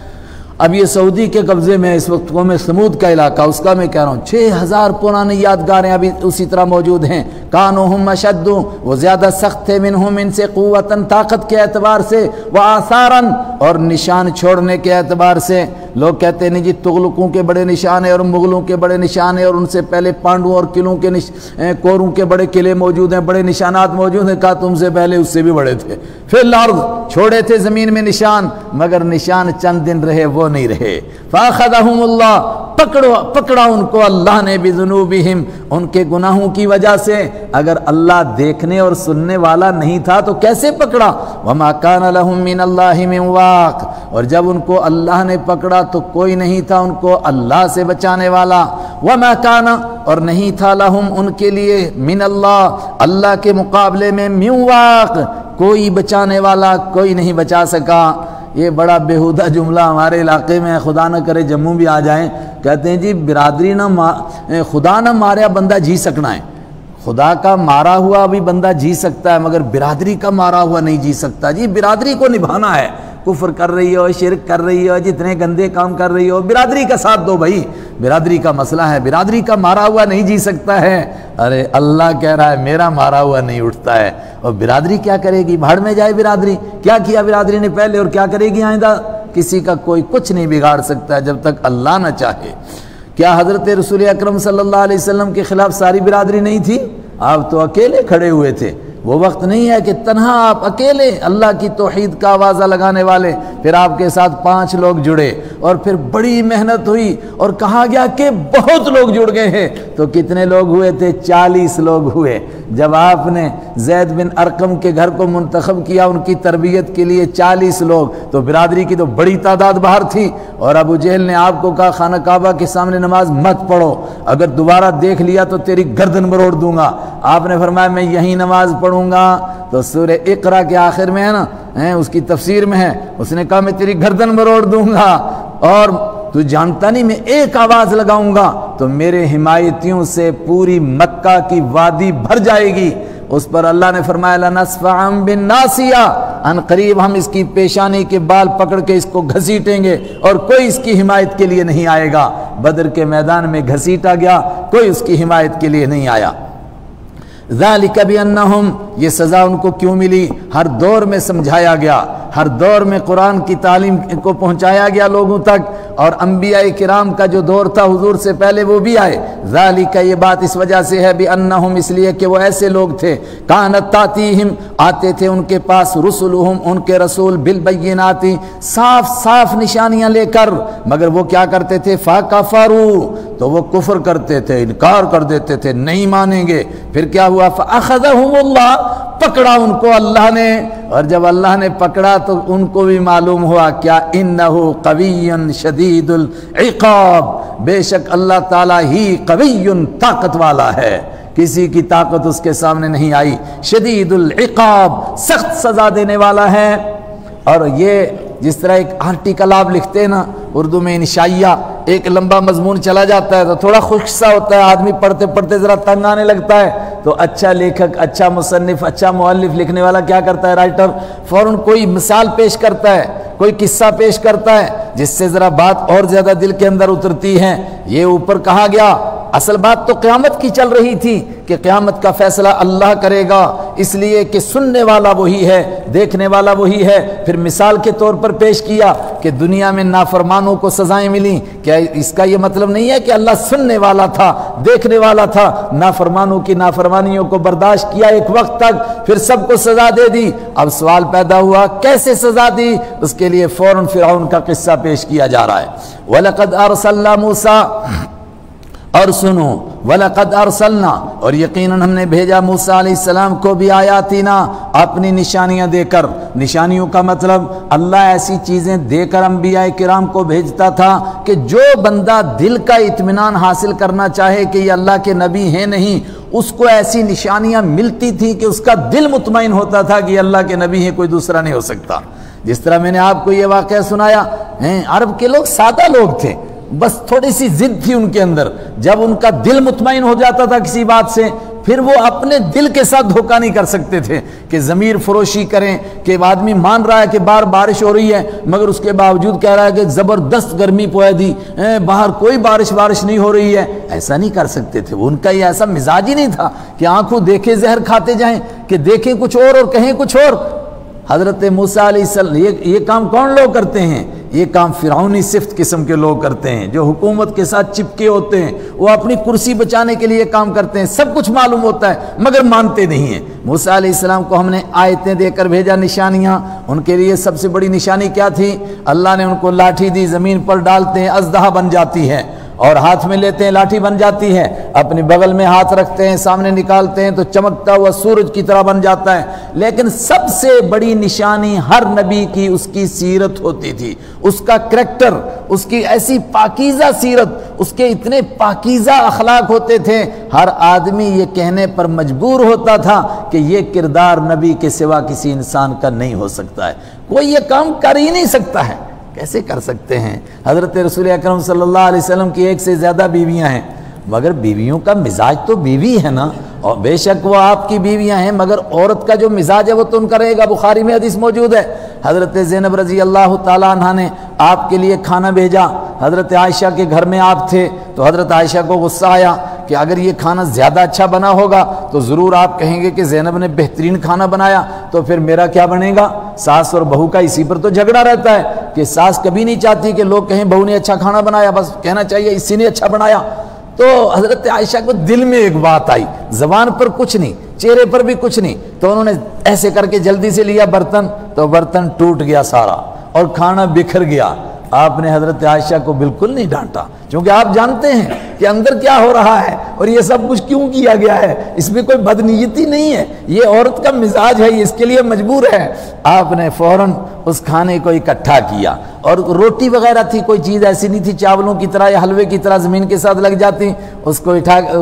اب یہ سعودی کے قبضے میں اس وقت قوم سمود کا علاقہ، اس کا میں کہہ رہا ہوں چھ ہزار پرانے یادگاریں ابھی اسی طرح موجود ہیں۔ کانوا ہم اشد، وہ زیادہ سخت تھے، منہم ان سے، قوتاً طاقت کے اعتبار سے، وآثاراً اور نشان چھوڑنے کے اعتبار سے۔ لوگ کہتے ہیں نہیں جی تغلقوں کے بڑے نشان ہیں اور مغلوں کے بڑے نشان ہیں، اور ان سے پہلے پانڈوں اور قلعوں کے نش... کوروں کے بڑے قلعے موجود ہیں، بڑے نشانات موجود ہیں۔ کہا تم سے پہلے اس سے بھی بڑے تھے۔ فی الارض، چھوڑے تھے زمین میں نشان، مگر نشان چند دن رہے، وہ نہیں رہے۔ فاخذہم اللہ، پکڑو پکڑا ان کو اللہ نے، بذنوبہم، ان کے گناہوں کی وجہ سے۔ اگر اللہ دیکھنے اور سننے والا نہیں تھا تو کیسے پکڑا؟ وما کان لہم من اللہ من واق، اور جب ان کو اللہ نے پکڑا تو کوئی نہیں تھا ان کو اللہ سے بچانے والا۔ وما کان، اور نہیں تھا لہم ان کے لیے، من اللہ، اللہ کے مقابلے میں، من واق، کوئی بچانے والا کوئی نہیں بچا سکا۔ یہ بڑا بیہودہ جملہ ہمارے علاقے میں ہے، خدا نہ کرے جموں بھی آ جائیں، کہتے ہیں جی برادری نہ خدا نہ ماریا بندہ جی سکنا ہے، خدا کا مارا ہوا بھی بندہ جی سکتا ہے مگر برادری کا مارا ہوا نہیں جی سکتا۔ جی برادری کو نبھانا ہے، کفر کر رہی ہو، شرک کر رہی ہو، جتنے گندے کام کر رہی ہو، برادری کا ساتھ دو بھائی، برادری کا مسئلہ ہے، برادری کا مارا ہوا نہیں جی سکتا ہے۔ ارے اللہ کہہ رہا ہے میرا مارا ہوا نہیں اٹھتا ہے، اور برادری کیا کرے گی؟ بھاڑ میں جائے برادری، کیا کیا برادری نے پہلے اور کیا کرے گی آئندہ؟ کسی کا کوئی کچھ نہیں بگاڑ سکتا ہے جب تک اللہ نہ چاہے۔ کیا حضرت رسول اکرم صلی اللہ علیہ وسلم کے خلاف ساری برادری نہیں تھی؟ آپ تو اکیلے کھڑے ہوئے تھے، وہ وقت نہیں ہے کہ تنہا آپ اکیلے اللہ کی توحید کا آوازہ لگانے والے، پھر آپ کے ساتھ پانچ لوگ جڑے اور پھر بڑی محنت ہوئی اور کہا گیا کہ بہت لوگ جڑ گئے ہیں، تو کتنے لوگ ہوئے تھے؟ چالیس لوگ ہوئے۔ جب آپ نے زید بن ارقم کے گھر کو منتخب کیا ان کی تربیت کے لیے چالیس لوگ، تو برادری کی تو بڑی تعداد باہر تھی، اور ابو جہل نے آپ کو کہا خانہ کعبہ کے سامنے نماز مت پڑھو، اگر دوبارہ دیکھ لیا تو تیری گردن مروڑ دوں گا۔ آپ نے فرمایا میں یہی نماز پڑھوں گا، تو سورہ اقرا کے آخر میں ہے نا، اس کی تفسیر میں ہے، اس نے کہا میں تیری گردن مروڑ دوں گا، اور تو جانتا نہیں میں ایک آواز لگاؤں گا تو میرے حمایتیوں سے پوری مکہ کی وادی بھر جائے گی۔ اس پر اللہ نے فرمایا لَنَسْفَعًا بِالنَّاصِيَةِ، ان قریب ہم اس کی پیشانی کے بال پکڑ کے اس کو گھسیٹیں گے اور کوئی اس کی حمایت کے لیے نہیں آئے گا۔ بدر کے میدان میں گھسیٹا گیا، کوئی اس کی حمایت کے لیے نہیں آیا۔ ذَلِكَ بِأَنَّهُمْ، یہ سزا ان کو کیوں ملی؟ ہر دور میں سمجھایا گیا، ہر دور میں قرآن کی تعلیم کو پہنچایا گیا لوگوں تک، اور انبیاء کرام کا جو دور تھا حضور سے پہلے وہ بھی آئے۔ ذَلِكَ، یہ بات اس وجہ سے ہے بِأَنَّهُمْ، اس لیے کہ وہ ایسے لوگ تھے، كَانَتْ تَأْتِيهِمْ، آتے تھے ان کے پاس، رسلهم، ان کے رسول، بِالْبَيِّنَاتِ، صاف صاف نشانیاں لے کر، مگر وہ کیا کرتے تھے؟ فَكَفَرُوا، تو وہ کفر کرتے تھے، انکار کر دیتے تھے، نہیں مانیں گے۔ پھر کیا ہوا؟ فَأَخَذَهُمُ اللَّهُ، پکڑا ان کو اللہ نے، اور جب اللہ نے پکڑا تو ان کو بھی معلوم ہوا کیا؟ انہو قوی شدید العقاب، بے شک اللہ تعالیٰ ہی قوی طاقت والا ہے، کسی کی طاقت اس کے سامنے نہیں آئی، شدید العقاب، سخت سزا دینے والا ہے۔ اور یہ جس طرح ایک آرٹیکل آپ لکھتے ہیں نا اردو میں، انشائیہ، ایک لمبا مضمون چلا جاتا ہے تو تھوڑا خشک سا ہوتا ہے، آدمی پڑھتے پڑھتے ذرا تنگ آنے لگتا ہے، تو اچھا لیکھک، اچھا مصنف، اچھا مؤلف لکھنے والا کیا کرتا ہے؟ رائٹر فوراً کوئی مثال پیش کرتا ہے، کوئی قصہ پیش کرتا ہے جس سے ذرا بات اور زیادہ دل کے اندر اترتی ہے۔ یہ اوپر کہا گیا، اصل بات تو قیامت کی چل رہی تھی کہ قیامت کا فیصلہ اللہ کرے گا، اس لیے کہ سننے والا وہی ہے، دیکھنے والا وہی ہے۔ پھر مثال کے طور پر پیش کیا کہ دنیا میں نافرمانوں کو سزائیں ملیں، کیا اس کا یہ مطلب نہیں ہے کہ اللہ سننے والا تھا، دیکھنے والا تھا، نافرمانوں کی نافرمانیوں کو برداشت کیا ایک وقت تک، پھر سب کو سزا دے دی۔ اب سوال پیدا ہوا کیسے سزا دی؟ اس کے لیے فوراً فرعون کا قصہ پیش کیا جا رہا ہے۔ وَلَقَدْ أَرْسَلْنَا مُوسَىٰ، اور سنو، وَلَقَدْ أَرْسَلْنَا، اور یقیناً ہم نے بھیجا موسیٰ علیہ السلام کو بھی آیاتنا، اپنی نشانیاں دے کر۔ نشانیوں کا مطلب اللہ ایسی چیزیں دے کر انبیاء کرام کو بھیجتا تھا کہ جو بندہ دل کا اطمینان حاصل کرنا چاہے کہ یہ اللہ کے نبی ہیں نہیں، اس کو ایسی نشانیاں ملتی تھیں کہ اس کا دل مطمئن ہوتا تھا کہ یہ اللہ کے نبی ہیں، کوئی دوسرا نہیں ہو سکتا۔ جس طرح میں نے آپ کو یہ واقعہ سنایا، عرب کے لوگ سادہ لوگ تھے، بس تھوڑی سی ضد تھی ان کے اندر، جب ان کا دل مطمئن ہو جاتا تھا کسی بات سے، پھر وہ اپنے دل کے ساتھ دھوکہ نہیں کر سکتے تھے کہ ضمیر فروشی کریں کہ آدمی مان رہا ہے کہ باہر بارش ہو رہی ہے مگر اس کے باوجود کہہ رہا ہے کہ زبردست گرمی پوئے دی، باہر کوئی بارش بارش نہیں ہو رہی ہے، ایسا نہیں کر سکتے تھے۔ ان کا یہ ایسا مزاج ہی نہیں تھا کہ آنکھوں دیکھے زہر کھاتے جائیں، کہ دیکھیں کچھ اور اور کہیں کچھ اور۔ حضرت موسیٰ علیہ السلام، یہ یہ کام کون لوگ کرتے ہیں؟ یہ کام فرعونی صفت قسم کے لوگ کرتے ہیں، جو حکومت کے ساتھ چپکے ہوتے ہیں، وہ اپنی کرسی بچانے کے لیے کام کرتے ہیں، سب کچھ معلوم ہوتا ہے مگر مانتے نہیں ہیں۔ موسیٰ علیہ السلام کو ہم نے آیتیں دے کر بھیجا، نشانیاں۔ ان کے لیے سب سے بڑی نشانی کیا تھی؟ اللہ نے ان کو لاٹھی دی، زمین پر ڈالتے ہیں اژدہا بن جاتی ہے، اور ہاتھ میں لیتے ہیں لاٹھی بن جاتی ہے، اپنی بغل میں ہاتھ رکھتے ہیں، سامنے نکالتے ہیں تو چمکتا ہوا سورج کی طرح بن جاتا ہے۔ لیکن سب سے بڑی نشانی ہر نبی کی اس کی سیرت ہوتی تھی، اس کا کریکٹر، اس کی ایسی پاکیزہ سیرت، اس کے اتنے پاکیزہ اخلاق ہوتے تھے، ہر آدمی یہ کہنے پر مجبور ہوتا تھا کہ یہ کردار نبی کے سوا کسی انسان کا نہیں ہو سکتا ہے۔ کوئی یہ کام کر ہی نہیں سکتا ہے، کیسے کر سکتے ہیں؟ حضرت رسول اکرم صلی اللہ علیہ وسلم کی ایک سے زیادہ بیویاں ہیں، مگر بیویوں کا مزاج تو بیوی ہے نا، اور بے شک وہ آپ کی بیویاں ہیں، مگر عورت کا جو مزاج ہے وہ تو ان کا رہے گا۔ بخاری میں حدیث موجود ہے، حضرت زینب رضی اللہ تعالیٰ عنہ نے آپ کے لیے کھانا بھیجا، حضرت عائشہ کے گھر میں آپ تھے، تو حضرت عائشہ کو غصہ آیا کہ اگر یہ کھانا زیادہ اچھا بنا ہوگا تو ضرور آپ کہیں گے کہ زینب نے بہترین کھانا بنایا، تو پھر میرا کیا بنے گا؟ ساس اور بہو کا اسی پر تو جھگڑا رہتا ہے کہ ساس کبھی نہیں چاہتی کہ لوگ کہیں بہو نے اچھا کھانا بنایا، بس کہنا چاہیے اسی نے اچھا بنایا۔ تو حضرت عائشہ کو دل میں ایک بات آئی، زبان پر کچھ نہیں، چہرے پر بھی کچھ نہیں، تو انہوں نے ایسے کر کے جلدی سے لیا برتن، تو برتن ٹوٹ گیا سارا اور کھانا بکھر گیا۔ آپ نے حضرت عائشہ کو بالکل نہیں ڈانٹا، کیونکہ آپ جانتے ہیں کہ اندر کیا ہو رہا ہے اور یہ سب کچھ کیوں کیا گیا ہے، اس میں کوئی بدنیتی نہیں ہے، یہ عورت کا مزاج ہے، اس کے لیے مجبور ہے۔ آپ نے فوراً اس کھانے کو اکٹھا کیا، اور روٹی وغیرہ تھی، کوئی چیز ایسی نہیں تھی چاولوں کی طرح یا حلوے کی طرح زمین کے ساتھ لگ جاتی، اس کو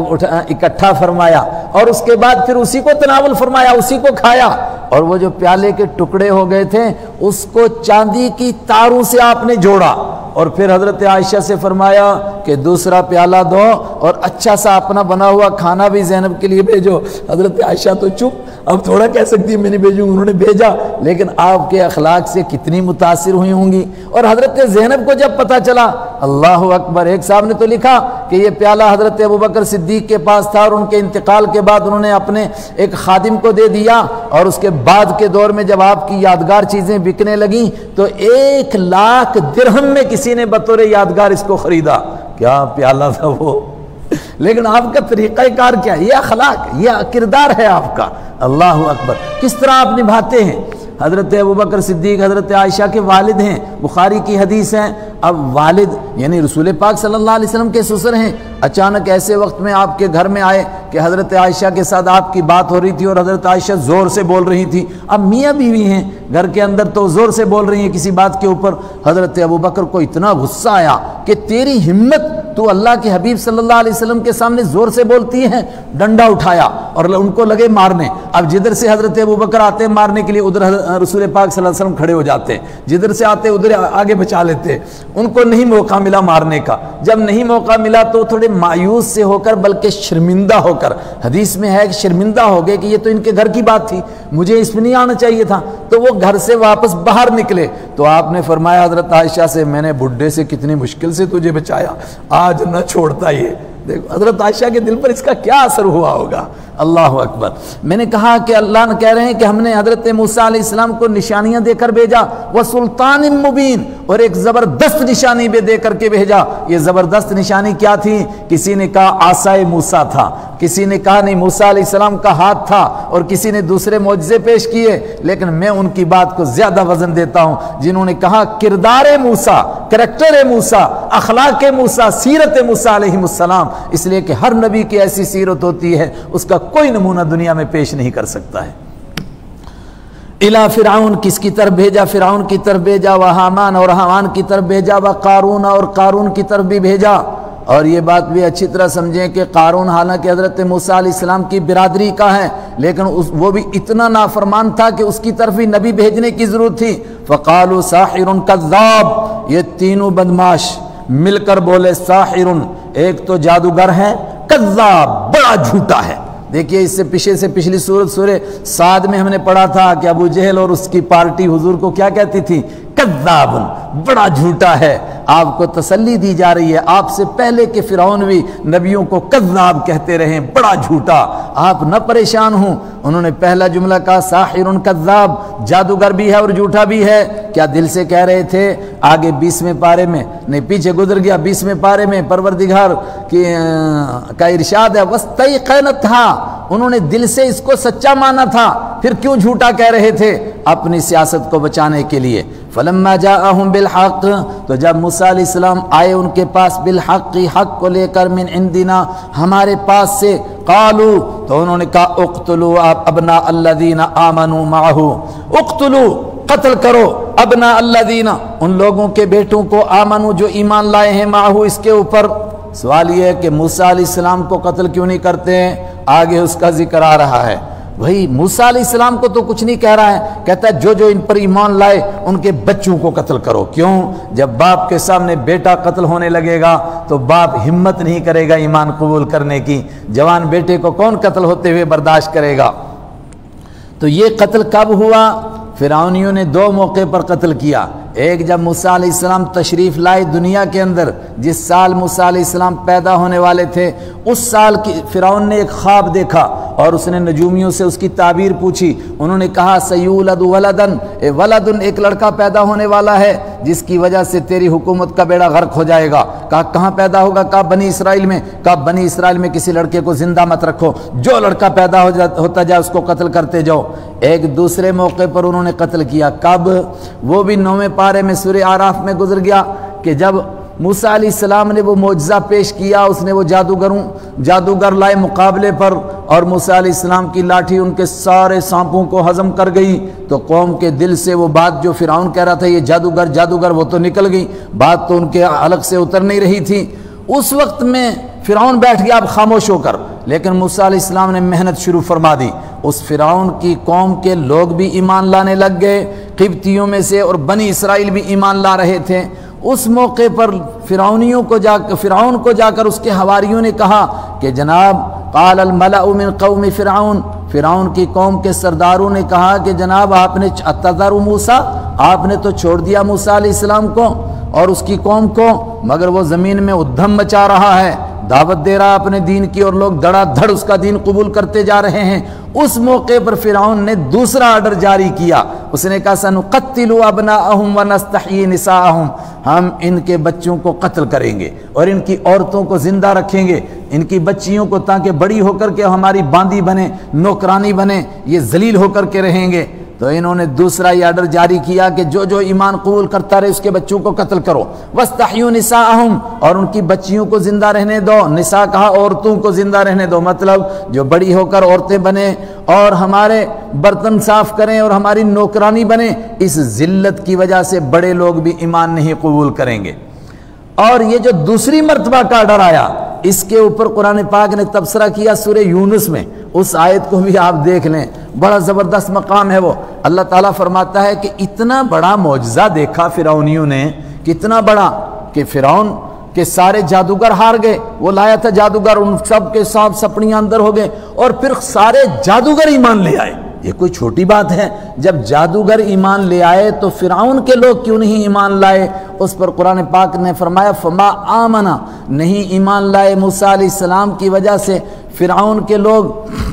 اکٹھا فرمایا، اور اس کے بعد پھر اسی کو تناول فرمایا، اسی کو کھایا، اور وہ جو پیالے کے ٹکڑے ہو گئے تھے اس کو چاندی کی تاروں سے آپ نے جوڑا، اور پھر حضرت عائشہ سے فرمایا کہ دوسرا پیالہ دو اور اچھا سا اپنا بنا ہوا کھانا بھی زینب کے لیے بھیجو۔ حضرت عائشہ تو چپ، اب تھوڑا کہہ سکتی میں نہیں بھیجوں، انہوں نے بھیجا، لیکن آپ کے اخلاق سے کتنی متاثر ہوئی ہوں گی۔ اور حضرت زینب کو جب پتہ چلا، اللہ اکبر، ایک صاحب نے تو لکھا کہ یہ پیالہ حضرت ابوبکر صدیق کے پاس تھا، اور ان کے انتقال کے بعد انہوں نے اپنے ایک خادم کو دے دیا، اور اس کے بعد کے دور میں جب آپ کی یادگار چیزیں بکنے لگیں تو ایک لاکھ درہم میں کسی نے بطور یادگار اس کو خریدا۔ کیا پیالہ تھا وہ! لیکن آپ کا طریقہ کار کیا، یہ اخلاق، یہ کردار ہے آپ کا۔ اللہ اکبر، کس طرح آپ نبھاتے ہیں۔ حضرت ابوبکر صدیق حضرت عائشہ کے والد ہیں، بخاری کی حدیث ہے۔ اب والد یعنی رسول پاک صلی اللہ علیہ وسلم کے سسر ہیں، اچانک ایسے وقت میں آپ کے گھر میں آئے کہ حضرت عائشہ کے ساتھ آپ کی بات ہو رہی تھی، اور حضرت عائشہ زور سے بول رہی تھی۔ اب میاں بیوی ہیں گھر کے اندر، تو زور سے بول رہی ہیں کسی بات کے اوپر۔ حضرت ابوبکر کو اتنا غصہ آیا کہ تیری ہمت، تو اللہ کے حبیب صلی اللہ علیہ وسلم کے سامنے زور سے بولتی ہے۔ ڈنڈا اٹھایا اور ان کو لگے مارنے۔ اب جدھر سے حضرت ابوبکر آتے مارنے کے لیے، ادھر رسول پاک صلی اللہ علیہ وسلم کھڑے ہو جاتے، جدھر سے آتے ادھر آگے بچا لیتے۔ ان کو نہیں موقع ملا مارنے کا، جب نہیں موقع ملا تو تھوڑے مایوس سے ہو کر، بلکہ شرمندہ ہو کر، حدیث میں ہے کہ شرمندہ ہو گئے کہ یہ تو ان کے گھر کی بات تھی، مجھے اس میں نہیں آنا چاہیے تھا، تو وہ گھر سے واپس باہر نکلے۔ تو آپ نے فرمایا حضرت عائشہ سے، میں نے بڈھے سے کتنی مشکل سے تجھے بچایا، آج نہ چھوڑتا یہ۔ دیکھو حضرت عائشہ کے دل پر اس کا کیا اثر ہوا ہوگا۔ اللہ اکبر۔ میں نے کہا کہ اللہ نے کہہ رہے ہیں کہ ہم نے حضرت موسیٰ علیہ السلام کو نشانیاں دے کر بھیجا، وَسُلْطَانٍ مُبِينٍ، اور ایک زبردست نشانی بھی دے کر کے بھیجا۔ یہ زبردست نشانی کیا تھی؟ کسی نے کہا عصائے موسیٰ تھا، کسی نے کہا نہیں موسیٰ علیہ السلام کا ہاتھ تھا، اور کسی نے دوسرے معجزے پیش کیے، لیکن میں ان کی بات کو زیادہ وزن دیتا ہوں جنہوں نے کہا کردار موسیٰ، کریکٹر موسیٰ، اخلاق موسیٰ، سیرت موسیٰ علیہ السلام، اس لیے کہ ہر نبی کی ایسی سیرت ہوتی ہے اس کا کوئی نمونہ دنیا میں پیش نہیں کر سکتا ہے۔ اِلَى فرعون، کس کی طرف بھیجا؟ فرعون کی طرف بھیجا، و حامان، اور حامان کی طرف بھیجا، و قارون، اور قارون کی طرف بھی بھیجا۔ اور یہ بات بھی اچھی طرح سمجھیں کہ قارون حالانکہ حضرت موسیٰ علیہ السلام کی برادری کا ہے، لیکن وہ بھی اتنا نافرمان تھا کہ اس کی طرف بھی نبی بھیجنے کی ضرورت تھی۔ فَقَالُوا سَاحِرٌ كَذَّابٌ، یہ تینوں بدماش مل کر بولے ساحر، ایک تو جادوگر ہے، کذاب، بڑا جھوٹا ہے۔ دیکھیے اس سے پیچھے سے پچھلی سورت سورہ صاد میں ہم نے پڑھا تھا کہ ابو جہل اور اس کی پارٹی حضور کو کیا کہتی تھی؟ کذاب، بڑا جھوٹا ہے۔ آپ کو تسلی دی جا رہی ہے، آپ سے پہلے کے فرعون بھی نبیوں کو کذاب کہتے رہے، بڑا جھوٹا، آپ نہ پریشان ہوں۔ انہوں نے پہلا جملہ کہا ساحر کذاب، جادوگر بھی ہے اور جھوٹا بھی ہے، کیا دل سے کہہ رہے تھے؟ آگے بیسویں پارے میں، نہیں پیچھے گزر گیا، بیسویں پارے میں پروردگار کی کا ارشاد ہے وَاسْتَيْقَنَتْهَا، انہوں نے دل سے اس کو سچا مانا تھا، پھر کیوں جھوٹا کہہ رہے تھے؟ اپنی سیاست کو بچانے کے لیے۔ فَلَمَّا جَاءَهُمْ بِالْحَقِّ، تو جب موسیٰ علیہ السلام آئے ان کے پاس، بالحق، حق کو لے کر، من عندنا، ہمارے پاس سے، قالوا، تو انہوں نے کہا اقتلوا ابناء الذین آمنوا معہ، اقتلوا، قتل کرو، ابناء الذین، ان لوگوں کے بیٹوں کو، آمنوا، جو ایمان لائے ہیں، معہ، اس کے اوپر۔ سوال یہ ہے کہ موسیٰ علیہ السلام کو قتل کیوں نہیں کرتے ہیں؟ آگے اس کا ذکر آ رہا ہے۔ وہی موسیٰ علیہ السلام کو تو کچھ نہیں کہہ رہا ہے، کہتا ہے جو جو ان پر ایمان لائے ان کے بچوں کو قتل کرو۔ کیوں؟ جب باپ کے سامنے بیٹا قتل ہونے لگے گا تو باپ ہمت نہیں کرے گا ایمان قبول کرنے کی، جوان بیٹے کو کون قتل ہوتے ہوئے برداشت کرے گا؟ تو یہ قتل کب ہوا؟ فرعونیوں نے دو موقع پر قتل کیا۔ ایک جب موسیٰ علیہ السلام تشریف لائے دنیا کے اندر، جس سال موسیٰ علیہ السلام پیدا ہونے والے تھے، اس سال کی فرعون نے ایک خواب دیکھا اور اس نے نجومیوں سے اس کی تعبیر پوچھی۔ انہوں نے کہا سیولد ولدن، اے ولدن، ایک لڑکا پیدا ہونے والا ہے جس کی وجہ سے تیری حکومت کا بیڑا غرق ہو جائے گا۔ کہا کہاں پیدا ہوگا؟ کہا بنی اسرائیل میں۔ کہا بنی اسرائیل میں کسی لڑکے کو زندہ مت رکھو، جو لڑکا پیدا ہو جا ہوتا جائے اس کو قتل کرتے جاؤ۔ ایک دوسرے موقع پر انہوں نے قتل کیا، کب؟ وہ بھی نویں پارے میں سورہ آراف میں گزر گیا کہ جب موسیٰ علیہ السلام نے وہ معجزہ پیش کیا، اس نے وہ جادوگروں جادوگر لائے مقابلے پر، اور موسیٰ علیہ السلام کی لاٹھی ان کے سارے سانپوں کو ہضم کر گئی، تو قوم کے دل سے وہ بات جو فرعون کہہ رہا تھا یہ جادوگر جادوگر وہ تو نکل گئی، بات تو ان کے حلق سے اتر نہیں رہی تھی۔ اس وقت میں فرعون بیٹھ گیا اب خاموش ہو کر، لیکن موسیٰ علیہ السلام نے محنت شروع فرما دی۔ اس فرعون کی قوم کے لوگ بھی ایمان لانے لگ گئے، قبطیوں میں سے، اور بنی اسرائیل بھی ایمان لا رہے تھے۔ اس موقع پر فرعونیوں کو جا فرعون کو جا کر اس کے حواریوں نے کہا کہ جناب قال الملأ من قوم فرعون، فرعون کی قوم کے سرداروں نے کہا کہ جناب آپ نے اتذر موسیٰ، آپ نے تو چھوڑ دیا موسیٰ علیہ السلام کو اور اس کی قوم کو، مگر وہ زمین میں ادھم مچا رہا ہے، دعوت دے رہا اپنے دین کی، اور لوگ دھڑا دھڑ اس کا دین قبول کرتے جا رہے ہیں۔ اس موقع پر فرعون نے دوسرا آرڈر جاری کیا، اس نے کہا سنقتل ابناءہم ونستحیی نساءہم، ہم ان کے بچوں کو قتل کریں گے اور ان کی عورتوں کو زندہ رکھیں گے، ان کی بچیوں کو، تاکہ بڑی ہو کر کے ہماری باندی بنے، نوکرانی بنے، یہ ذلیل ہو کر کے رہیں گے۔ تو انہوں نے دوسرا یہ آرڈر جاری کیا کہ جو جو ایمان قبول کرتا رہے اس کے بچوں کو قتل کرو، وَاسْتَحْيُوا نِسَاءَهُمْ، اور ان کی بچیوں کو زندہ رہنے دو۔ نساء کہا عورتوں کو زندہ رہنے دو، مطلب جو بڑی ہو کر عورتیں بنیں اور ہمارے برتن صاف کریں اور ہماری نوکرانی بنیں۔ اس ذلت کی وجہ سے بڑے لوگ بھی ایمان نہیں قبول کریں گے۔ اور یہ جو دوسری مرتبہ کا آرڈر آیا، اس کے اوپر قرآن پاک نے تبصرہ کیا سورہ یونس میں، اس آیت کو بھی آپ دیکھ لیں، بڑا زبردست مقام ہے وہ۔ اللہ تعالیٰ فرماتا ہے کہ اتنا بڑا معجزہ دیکھا فرعونیوں نے، کتنا بڑا کہ فرعون کے سارے جادوگر ہار گئے، وہ لایا تھا جادوگر، ان سب کے ساتھ سپڑیاں اندر ہو گئے، اور پھر سارے جادوگر ایمان لے آئے۔ یہ کوئی چھوٹی بات ہے؟ جب جادوگر ایمان لے آئے تو فرعون کے لوگ کیوں نہیں ایمان لائے؟ اس پر قرآن پاک نے فرمایا فما آمنا، نہیں ایمان لائے موسیٰ علیہ السلام کی وجہ سے فرعون کے لوگ،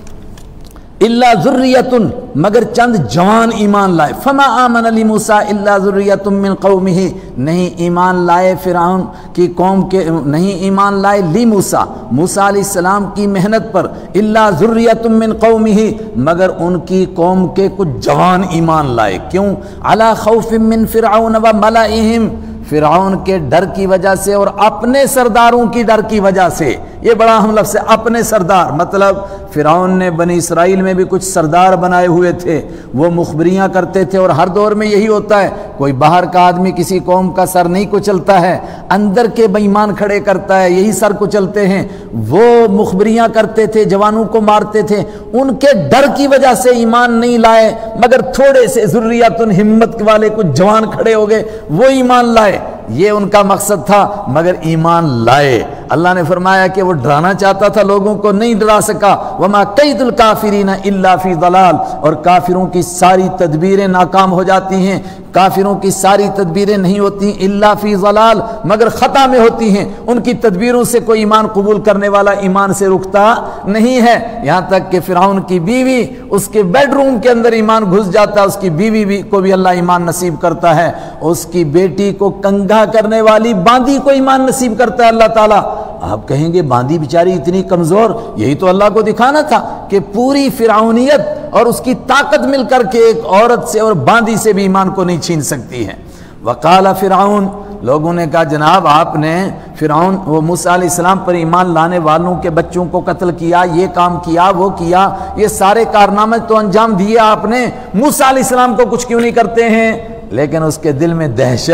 الا ذریۃ، مگر چند جوان ایمان لائے۔ فما آمن لموسیٰ الا ذریۃ من قومہ، نہیں ایمان لائے فرعون کی قوم کے، نہیں ایمان لائے لی موسیٰ، موسیٰ علیہ السلام کی محنت پر، الا ذریۃ من قومہ، مگر ان کی قوم کے کچھ جوان ایمان لائے۔ کیوں؟ علی خوف من فرعون و ملئہم، فرعون کے ڈر کی وجہ سے اور اپنے سرداروں کی ڈر کی وجہ سے۔ یہ بڑا اہم لفظ ہے، اپنے سردار، مطلب فرعون نے بنی اسرائیل میں بھی کچھ سردار بنائے ہوئے تھے، وہ مخبریاں کرتے تھے، اور ہر دور میں یہی ہوتا ہے، کوئی باہر کا آدمی کسی قوم کا سر نہیں کچلتا ہے، اندر کے بے ایمان کھڑے کرتا ہے، یہی سر کچلتے ہیں۔ وہ مخبریاں کرتے تھے، جوانوں کو مارتے تھے، ان کے ڈر کی وجہ سے ایمان نہیں لائے، مگر تھوڑے سے ذریات ہمت والے کچھ جوان کھڑے ہو گئے، وہ ایمان لائے۔ یہ ان کا مقصد تھا، مگر ایمان لائے۔ اللہ نے فرمایا کہ وہ ڈرانا چاہتا تھا لوگوں کو، نہیں ڈرا سکا۔ وما کید الکافرین الا فی ضلال، اور کافروں کی ساری تدبیریں ناکام ہو جاتی ہیں، کافروں کی ساری تدبیریں نہیں ہوتی الا فی ضلال، مگر خطا میں ہوتی ہیں۔ ان کی تدبیروں سے کوئی ایمان قبول کرنے والا ایمان سے رکتا نہیں ہے، یہاں تک کہ فرعون کی بیوی اس کے بیڈ روم کے اندر ایمان گھس جاتا ہے، اس کی بیوی بھی کو بھی اللہ ایمان نصیب کرتا ہے، اس کی بیٹی کو کنگھا کرنے والی باندی کو ایمان نصیب کرتا ہے اللہ تعالیٰ۔ آپ کہیں گے باندی بیچاری اتنی کمزور، یہی تو اللہ کو دکھانا تھا کہ پوری فرعونیت اور اس کی طاقت مل کر کے ایک عورت سے اور باندی سے بھی ایمان کو نہیں چھین سکتی ہے۔ وقال فرعون، لوگوں نے کہا جناب آپ نے فرعون وہ موسیٰ علیہ السلام پر ایمان لانے والوں کے بچوں کو قتل کیا، یہ کام کیا، وہ کیا، یہ سارے کارنامے تو انجام دیے آپ نے، موسیٰ علیہ السلام کو کچھ کیوں نہیں کرتے ہیں؟ لیکن اس کے دل میں دہشت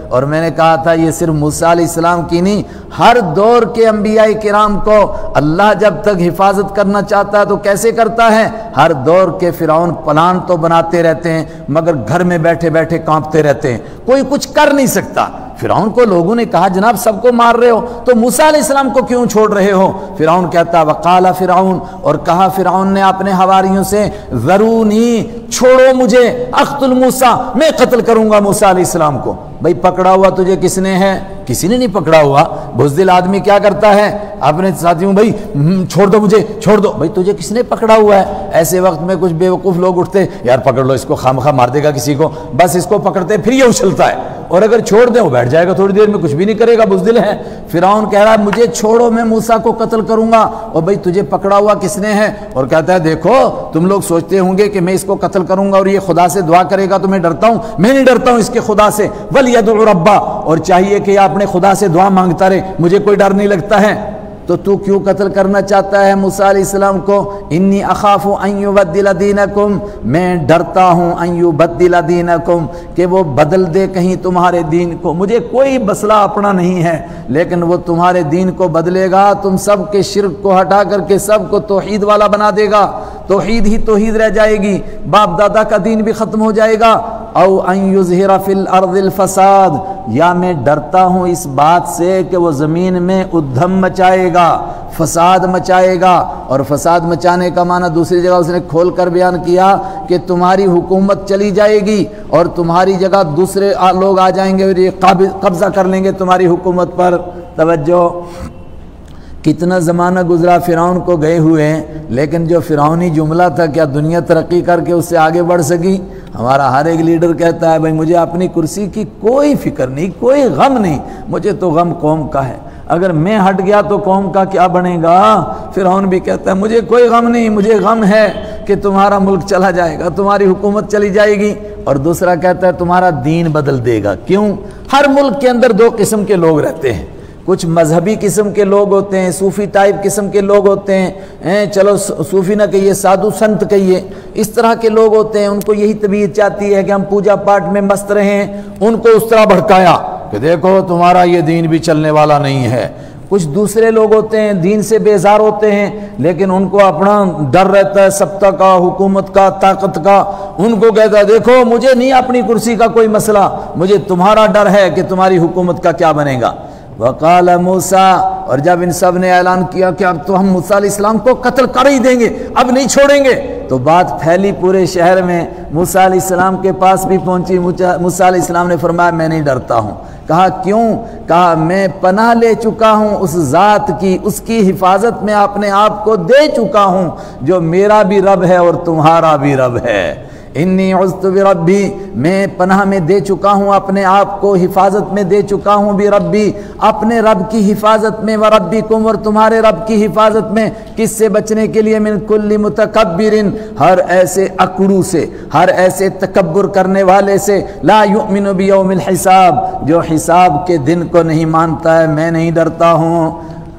اور میں نے کہا تھا یہ صرف موسیٰ علیہ السلام کی نہیں، ہر دور کے انبیاء کرام کو اللہ جب تک حفاظت کرنا چاہتا ہے تو کیسے کرتا ہے؟ ہر دور کے فرعون پلان تو بناتے رہتے ہیں مگر گھر میں بیٹھے بیٹھے کانپتے رہتے ہیں، کوئی کچھ کر نہیں سکتا۔ فرعون کو لوگوں نے کہا جناب سب کو مار رہے ہو تو موسیٰ علیہ السلام کو کیوں چھوڑ رہے ہو؟ فرعون کہتا وقال فرعون، اور کہا فرعون نے اپنے حواریوں سے ذرونی، چھوڑو مجھے، اقتل موسیٰ، میں قتل کروں گا موسیٰ علیہ السلام کو۔ بھئی پکڑا ہوا تجھے کس نے ہے؟ کسی نے نہیں پکڑا ہوا۔ بزدل آدمی کیا کرتا ہے؟ اپنے ساتھیوں بھئی چھوڑ دو مجھے، چھوڑ دو۔ بھئی تجھے کس نے پکڑا ہوا ہے؟ ایسے وقت میں کچھ بیوقوف لوگ اٹھتے، یار پکڑ لو اس کو، خامخواہ مار دے گا کسی کو، بس اس کو پکڑتے پھر یہ اچھلتا ہے، اور اگر چھوڑ دیں وہ بیٹھ جائے گا تھوڑی دیر میں، کچھ بھی نہیں کرے گا، بزدل ہے۔ فرعون کہہ رہا ہے مجھے چھوڑو، میں موسیٰ کو قتل کروں گا۔ اور بھئی تجھے پکڑا ہوا کس نے ہے؟ اور کہتا ہے دیکھو تم لوگ سوچتے ہوں گے کہ میں اس کو قتل کروں گا اور یہ خدا سے دعا کرے گا تو میں ڈرتا ہوں، میں نہیں ڈرتا ہوں اس کے خدا سے۔ وَلْيَدْعُ رَبَّهُ، اور چاہیے کہ یہ اپنے خدا سے دعا مانگتا رہے، مجھے کوئی ڈر نہیں لگتا ہے۔ تو تو کیوں قتل کرنا چاہتا ہے موسیٰ علیہ السلام کو؟ انی اخاف ان یبدل دینکم، میں ڈرتا ہوں ان یبدل دینکم، کہ وہ بدل دے کہیں تمہارے دین کو۔ مجھے کوئی مسئلہ اپنا نہیں ہے لیکن وہ تمہارے دین کو بدلے گا، تم سب کے شرک کو ہٹا کر کے سب کو توحید والا بنا دے گا، توحید ہی توحید رہ جائے گی، باپ دادا کا دین بھی ختم ہو جائے گا۔ او ان یظہر فی الارض الفساد، یا میں ڈرتا ہوں اس بات سے کہ وہ زمین میں ادھم مچائے گا، فساد مچائے گا۔ اور فساد مچانے کا معنی دوسری جگہ اس نے کھول کر بیان کیا کہ تمہاری حکومت چلی جائے گی اور تمہاری جگہ دوسرے لوگ آ جائیں گے اور یہ قبضہ کر لیں گے تمہاری حکومت پر۔ توجہ، کتنا زمانہ گزرا فرعون کو گئے ہوئے، لیکن جو فرعونی جملہ تھا کیا دنیا ترقی کر کے اس سے آگے بڑھ سکی؟ ہمارا ہر ایک لیڈر کہتا ہے بھائی مجھے اپنی کرسی کی کوئی فکر نہیں، کوئی غم نہیں، مجھے تو غم قوم کا ہے، اگر میں ہٹ گیا تو قوم کا کیا بنے گا؟ فرعون بھی کہتا ہے مجھے کوئی غم نہیں، مجھے غم ہے کہ تمہارا ملک چلا جائے گا، تمہاری حکومت چلی جائے گی۔ اور دوسرا کہتا ہے تمہارا دین بدل دے گا۔ کیوں؟ ہر ملک کے اندر دو قسم کے لوگ رہتے ہیں، کچھ مذہبی قسم کے لوگ ہوتے ہیں، صوفی ٹائپ قسم کے لوگ ہوتے ہیں، چلو صوفی نہ کہیے، سادھو سنت کہیے، اس طرح کے لوگ ہوتے ہیں، ان کو یہی طبیعت چاہتی ہے کہ ہم پوجا پاٹ میں مست رہیں، ان کو اس طرح بھڑکایا کہ دیکھو تمہارا یہ دین بھی چلنے والا نہیں ہے۔ کچھ دوسرے لوگ ہوتے ہیں دین سے بیزار ہوتے ہیں لیکن ان کو اپنا ڈر رہتا ہے سبتا کا، حکومت کا، طاقت کا، ان کو کہتا ہے دیکھو مجھے نہیں اپنی کرسی کا کوئی مسئلہ، مجھے تمہارا ڈر ہے کہ تمہاری حکومت کا کیا بنے گا۔ وقال موسیٰ، اور جب ان سب نے اعلان کیا کہ اب تو ہم موسیٰ علیہ السلام کو قتل کر ہی دیں گے، اب نہیں چھوڑیں گے، تو بات پھیلی پورے شہر میں، موسیٰ علیہ السلام کے پاس بھی پہنچی۔ موسیٰ علیہ السلام نے فرمایا میں نہیں ڈرتا ہوں۔ کہا کیوں؟ کہا میں پناہ لے چکا ہوں اس ذات کی، اس کی حفاظت میں اپنے آپ کو دے چکا ہوں جو میرا بھی رب ہے اور تمہارا بھی رب ہے۔ انی عذت بربی، میں پناہ میں دے چکا ہوں اپنے آپ کو، حفاظت میں دے چکا ہوں بربی، اپنے رب کی حفاظت میں، وربکم، اور تمہارے رب کی حفاظت میں۔ کس سے بچنے کے لیے؟ من کل متکبر، ہر ایسے اکڑو سے، ہر ایسے تکبر کرنے والے سے، لا یؤمن بیوم الحساب، جو حساب کے دن کو نہیں مانتا ہے، میں نہیں ڈرتا ہوں۔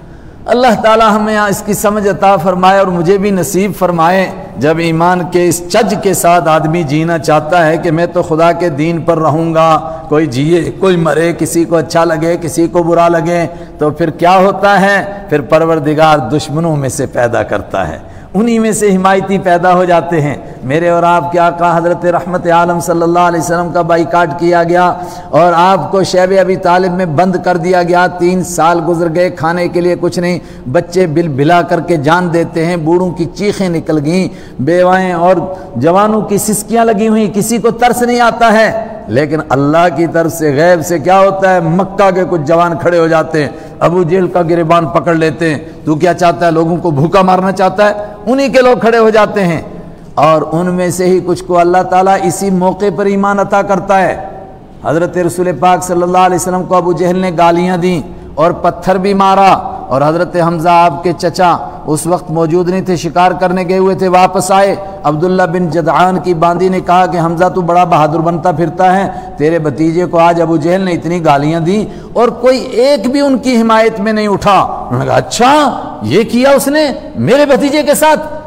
اللہ تعالی ہمیں اس کی سمجھ عطا فرمائے اور مجھے بھی نصیب فرمائے۔ جب ایمان کے اس چج کے ساتھ آدمی جینا چاہتا ہے کہ میں تو خدا کے دین پر رہوں گا، کوئی جیے کوئی مرے، کسی کو اچھا لگے کسی کو برا لگے، تو پھر کیا ہوتا ہے؟ پھر پروردگار دشمنوں میں سے پیدا کرتا ہے، انہی میں سے حمایتی پیدا ہو جاتے ہیں۔ میرے اور آپ کے آقا حضرت رحمت عالم صلی اللہ علیہ وسلم کا بائیکاٹ کیا گیا اور آپ کو شیب ابی طالب میں بند کر دیا گیا، تین سال گزر گئے، کھانے کے لیے کچھ نہیں، بچے بل بلا کر کے جان دیتے ہیں، بوڑھوں کی چیخیں نکل گئیں، بیوائیں اور جوانوں کی سسکیاں لگی ہوئیں، کسی کو ترس نہیں آتا ہے، لیکن اللہ کی طرف سے غیب سے کیا ہوتا ہے؟ مکہ کے کچھ جوان کھڑے ہو جاتے ہیں، ابو جہل کا گریبان پکڑ لیتے ہیں، تو کیا چاہتا ہے؟ لوگوں کو بھوکا مارنا چاہتا ہے، انہی کے لوگ کھڑے ہو جاتے ہیں، اور ان میں سے ہی کچھ کو اللہ تعالیٰ اسی موقع پر ایمان عطا کرتا ہے۔ حضرت رسول پاک صلی اللہ علیہ وسلم کو ابو جہل نے گالیاں دیں اور پتھر بھی مارا، اور حضرت حمزہ آپ کے چچا اس وقت موجود نہیں تھے، شکار کرنے گئے ہوئے تھے، واپس آئے، عبداللہ بن جدعان کی باندی نے کہا کہ حمزہ تو بڑا بہادر بنتا پھرتا ہے، تیرے بھتیجے کو آج ابو جہل نے اتنی گالیاں دی اور کوئی ایک بھی ان کی حمایت میں نہیں اٹھا۔ انہوں نے کہا اچھا یہ کیا اس نے میرے بھتیجے کے ساتھ؟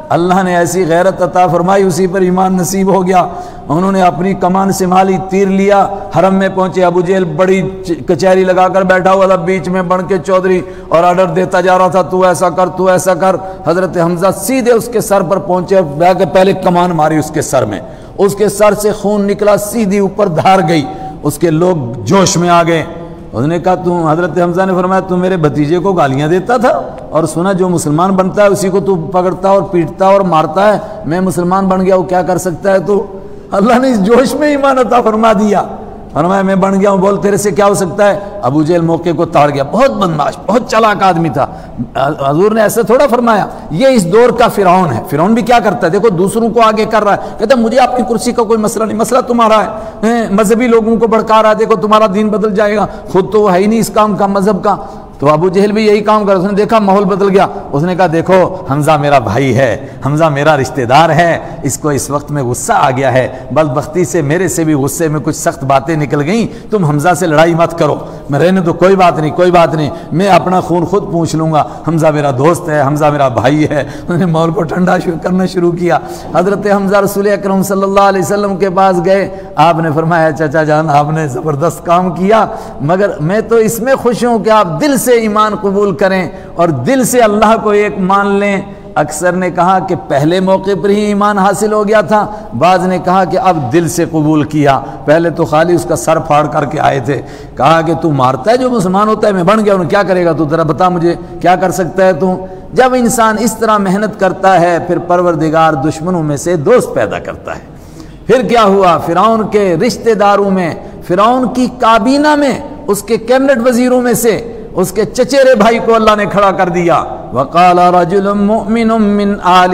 اللہ نے ایسی غیرت عطا فرمائی، اسی پر ایمان نصیب ہو گیا۔ انہوں نے اپنی کمان سنبھالی، تیر لیا، حرم میں پہنچے۔ ابو جہل بڑی کچہری لگا کر بیٹھا ہوا تھا، بیچ میں بن کے چودھری، اور آرڈر دیتا جا رہا تھا، تو ایسا کر تو ایسا کر۔ حضرت حمزہ سیدھے اس کے سر پر پہنچے، بیٹھ کے پہلے کمان ماری اس کے سر میں، اس کے سر سے خون نکلا، سیدھی اوپر دھار گئی، اس کے لوگ جوش میں آ گئے۔ اس نے کہا تو حضرت حمزہ نے فرمایا تو میرے بھتیجے کو گالیاں دیتا تھا، اور سنا جو مسلمان بنتا ہے اسی کو تو پکڑتا اور پیٹتا اور مارتا ہے، میں مسلمان بن گیا، وہ کیا کر سکتا ہے؟ تو اللہ نے اس جوش میں ایمان عطا فرما دیا، فرمایا میں بن گیا ہوں، بول تیرے سے کیا ہو سکتا ہے؟ ابو جہل موقع کو تاڑ گیا، بہت بدمعاش، بہت چالاک آدمی تھا۔ حضور نے ایسے تھوڑا فرمایا، یہ اس دور کا فرعون ہے۔ فرعون بھی کیا کرتا ہے؟ دیکھو دوسروں کو آگے کر رہا ہے، کہتا ہے مجھے اپنی کرسی کا کوئی مسئلہ نہیں، مسئلہ تمہارا ہے، مذہبی لوگوں کو بھڑکا رہا ہے، دیکھو تمہارا دین بدل جائے گا، خود تو وہ ہے ہی نہیں اس کام کا، مذہب کا۔ تو ابو جہل بھی یہی کام کر، اس نے دیکھا ماحول بدل گیا، اس نے کہا دیکھو حمزہ میرا بھائی ہے، حمزہ میرا رشتہ دار ہے، اس کو اس وقت میں غصہ آ گیا ہے، بدبختی سے میرے سے بھی غصے میں کچھ سخت باتیں نکل گئیں، تم حمزہ سے لڑائی مت کرو، میں رہنے تو کوئی بات نہیں، کوئی بات نہیں، میں اپنا خون خود پوچھ لوں گا، حمزہ میرا دوست ہے، حمزہ میرا بھائی ہے۔ انہوں نے ماحول کو ٹھنڈا کرنا شروع کیا۔ حضرت حمزہ رسول اکرم صلی اللہ علیہ وسلم کے پاس گئے، آپ نے فرمایا چچا جان آپ نے زبردست کام کیا، مگر میں تو اس میں خوش ہوں کہ آپ دل سے ایمان قبول کریں اور دل سے اللہ کو ایک مان لیں۔ اکثر نے کہا کہ پہلے موقع پر ہی ایمان حاصل ہو گیا تھا، بعض نے کہا کہ اب دل سے قبول کیا، پہلے تو خالی اس کا سر پھاڑ کر کے آئے تھے۔ کہا کہ تو مارتا ہے جو مسلمان ہوتا ہے، میں بن گیا ہوں، کیا کرے گا تو ذرا بتا مجھے کیا کر سکتا ہے تو؟ جب انسان اس طرح محنت کرتا ہے پھر پروردگار دشمنوں میں سے دوست پیدا کرتا ہے۔ پھر کیا ہوا؟ فرعون کے رشتہ داروں میں، فرعون کی کابینہ میں، اس کے کیبنٹ وزیروں میں سے اس کے چچیرے بھائی کو اللہ نے کھڑا کر دیا۔ وقال رجل مؤمن من آل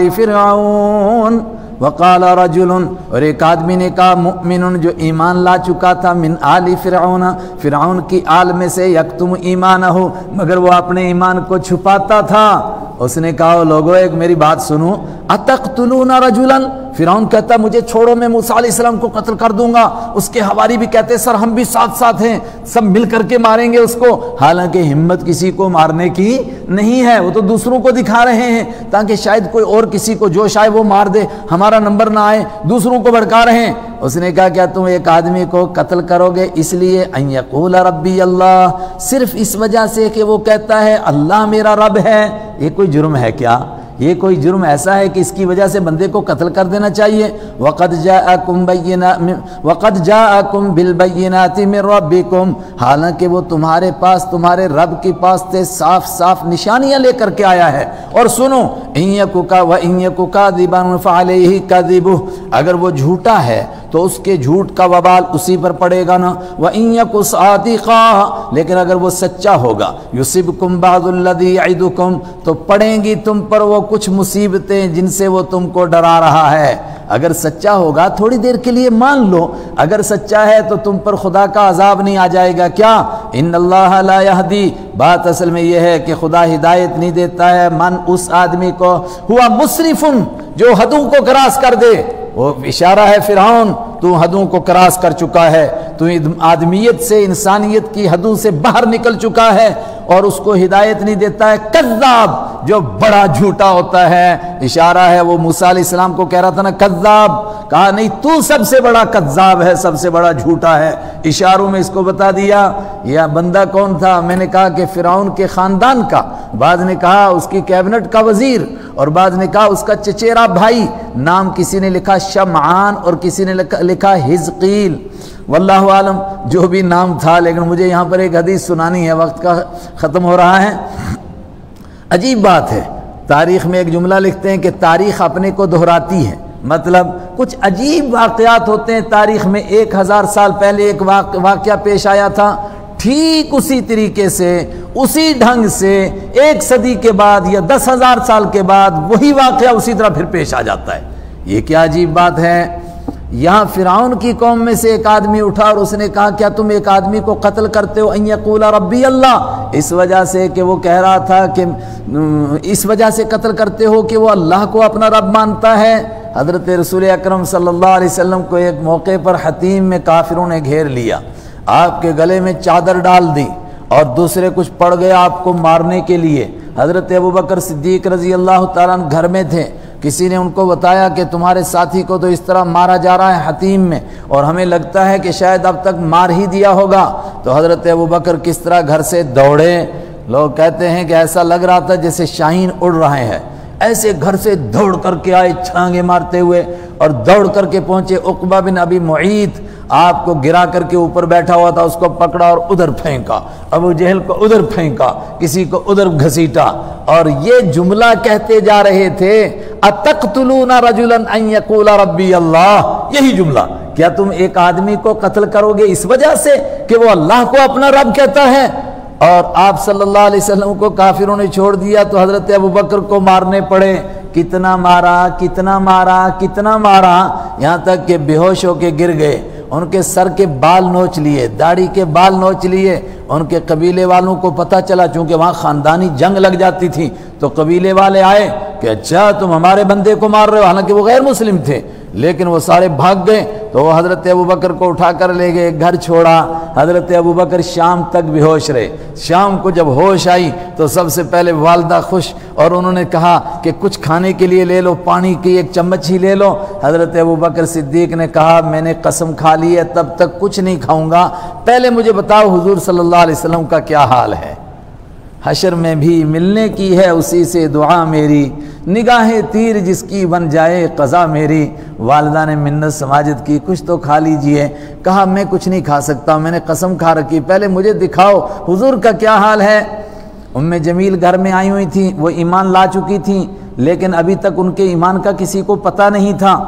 فرعون، وقال رجل، اور ایک آدمی نے کہا مؤمن جو ایمان لا چکا تھا، من آل فرعون، فرعون کی آل میں سے، یکتم ایمانہ، مگر وہ اپنے ایمان کو چھپاتا تھا۔ اس نے کہا لوگو ایک میری بات سنو، اتقتلون رجلا، فرعون کہتا مجھے چھوڑو میں موسیٰ علیہ السلام کو قتل کر دوں گا، اس کے حواری بھی کہتے سر ہم بھی ساتھ ساتھ ہیں، سب مل کر کے ماریں گے اس کو، حالانکہ ہمت کسی کو مارنے کی نہیں ہے، وہ تو دوسروں کو دکھا رہے ہیں تاکہ شاید کوئی اور کسی کو جوش آئے وہ مار دے، ہمارا نمبر نہ آئے، دوسروں کو بھڑکا رہے ہیں۔ اس نے کہا کیا تم ایک آدمی کو قتل کرو گے اس لیے ان یقول ربی اللہ، صرف اس وجہ سے کہ وہ کہتا ہے اللہ میرا رب ہے؟ یہ کوئی جرم ہے کیا؟ یہ کوئی جرم ایسا ہے کہ اس کی وجہ سے بندے کو قتل کر دینا چاہیے؟ وَقَدْ جَاءَكُمْ بَيِّنَاتٍ وَقَدْ جَاءَكُمْ بِالْبَيِّنَاتِ مِنْ رَبِّكُمْ، حالانکہ وہ تمہارے پاس تمہارے رب کے پاس سے صاف صاف نشانیاں لے کر کے آیا ہے۔ اور سنو، إِن يَكُ وَإِن يَكُ كَاذِبًا فَعَلَيْهِ كَذِبُهُ، اگر وہ جھوٹا ہے تو اس کے جھوٹ کا وبال اسی پر پڑے گا نا، وَإِن يَكُ صَادِقًا، لیکن اگر وہ سچا ہوگا، يُصِبْكُمْ بَعْضُ الَّذِي يَعِدُكُمْ، تو پڑیں گی تم پر وہ کچھ مصیبتیں جن سے وہ تم کو ڈرا رہا ہے۔ اگر سچا ہوگا تھوڑی دیر کے لیے مان لو، اگر سچا ہے تو تم پر خدا کا عذاب نہیں آ جائے گا کیا؟ ان اللہ لا یہدی، بات اصل میں یہ ہے کہ خدا ہدایت نہیں دیتا ہے من اس آدمی کو ہوا مسرفن، جو حدوں کو کراس کر دے۔ وہ اشارہ ہے فرعون تو حدوں کو کراس کر چکا ہے، تو آدمیت سے انسانیت کی حدوں سے باہر نکل چکا ہے، اور اس کو ہدایت نہیں دیتا ہے۔ کذاب، جو بڑا جھوٹا ہوتا ہے، اشارہ ہے وہ موسیٰ علیہ السلام کو کہہ رہا تھا نا کذاب، کہا نہیں تو سب سے بڑا کذاب ہے، سب سے بڑا جھوٹا ہے، اشاروں میں اس کو بتا دیا۔ یہ بندہ کون تھا؟ میں نے کہا کہ فرعون کے خاندان کا، بعض نے کہا اس کی کیبنٹ کا وزیر، اور بعض نے کہا اس کا چچیرا بھائی، نام کسی نے لکھا شمعان اور کسی نے لکھا حزقیل، واللہ عالم جو بھی نام تھا، لیکن مجھے یہاں پر ایک حدیث سنانی ہے، وقت کا ختم ہو رہا ہے۔ عجیب بات ہے، تاریخ میں ایک جملہ لکھتے ہیں کہ تاریخ اپنے کو دہراتی ہے، مطلب کچھ عجیب واقعات ہوتے ہیں تاریخ میں، ایک ہزار سال پہلے ایک واقعہ پیش آیا تھا، ٹھیک اسی طریقے سے اسی ڈھنگ سے ایک صدی کے بعد یا دس ہزار سال کے بعد وہی واقعہ اسی طرح پھر پیش آ جاتا ہے۔ یہ کیا عجیب بات ہے۔ یہاں فرعون کی قوم میں سے ایک آدمی اٹھا اور اس نے کہا کیا تم ایک آدمی کو قتل کرتے ہو ان یقول ربی اللہ، اس وجہ سے کہ وہ کہہ رہا تھا کہ اس وجہ سے قتل کرتے ہو کہ وہ اللہ کو اپنا رب مانتا ہے۔ حضرت رسول اکرم صلی اللہ علیہ وسلم کو ایک موقع پر حتیم میں کافروں نے گھیر لیا، آپ کے گلے میں چادر ڈال دی اور دوسرے کچھ پڑ گیا آپ کو مارنے کے لیے۔ حضرت ابوبکر صدیق رضی اللہ تعالیٰ عنہ گھر میں تھے، کسی نے ان کو بتایا کہ تمہارے ساتھی کو تو اس طرح مارا جا رہا ہے حتیم میں، اور ہمیں لگتا ہے کہ شاید اب تک مار ہی دیا ہوگا۔ تو حضرت ابوبکر کس طرح گھر سے دوڑے، لوگ کہتے ہیں کہ ایسا لگ رہا تھا جیسے شاہین اڑ رہے ہیں، ایسے گھر سے دوڑ کر کے آئے چھلانگے مارتے ہوئے، اور دوڑ کر کے پہنچے عقبہ بن ابی معیط، آپ کو گرا کر کے اوپر بیٹھا ہوا تھا، اس کو پکڑا اور ادھر پھینکا، ابو جہل کو ادھر پھینکا، کسی کو ادھر گھسیٹا، اور یہ جملہ کہتے جا رہے تھے اتقتلون رجلا ان یقول ربی اللہ، یہی جملہ، کیا تم ایک آدمی کو قتل کرو گے اس وجہ سے کہ وہ اللہ کو اپنا رب کہتا ہے؟ اور آپ صلی اللہ علیہ وسلم کو کافروں نے چھوڑ دیا تو حضرت ابوبکر کو مارنے پڑے، کتنا مارا کتنا مارا کتنا مارا، یہاں تک کہ بے ہوش ہو کے گر گئے، ان کے سر کے بال نوچ لیے، داڑھی کے بال نوچ لیے۔ ان کے قبیلے والوں کو پتہ چلا، چونکہ وہاں خاندانی جنگ لگ جاتی تھی، تو قبیلے والے آئے کہ اچھا تم ہمارے بندے کو مار رہے ہو، حالانکہ وہ غیر مسلم تھے، لیکن وہ سارے بھاگ گئے، تو وہ حضرت ابوبکر کو اٹھا کر لے گئے، گھر چھوڑا۔ حضرت ابوبکر شام تک بے ہوش رہے، شام کو جب ہوش آئی تو سب سے پہلے والدہ خوش، اور انہوں نے کہا کہ کچھ کھانے کے لیے لے لو، پانی کی ایک چمچ ہی لے لو۔ حضرت ابوبکر صدیق نے کہا میں نے قسم کھا لی ہے تب تک کچھ نہیں کھاؤں گا، پہلے مجھے بتاؤ حضور صلی اللہ علیہ وسلم کا کیا حال ہے؟ حشر میں بھی ملنے کی ہے اسی سے دعا میری، نگاہ تیر جس کی بن جائے قضا میری۔ والدہ نے منت سماجت کی، کچھ تو کھا لیجئے۔ کہا میں کچھ نہیں کھا سکتا، میں نے قسم کھا رکھی، پہلے مجھے دکھاؤ حضور کا کیا حال ہے۔ ام جمیل گھر میں آئی ہوئی تھیں، وہ ایمان لا چکی تھیں، لیکن ابھی تک ان کے ایمان کا کسی کو پتہ نہیں تھا،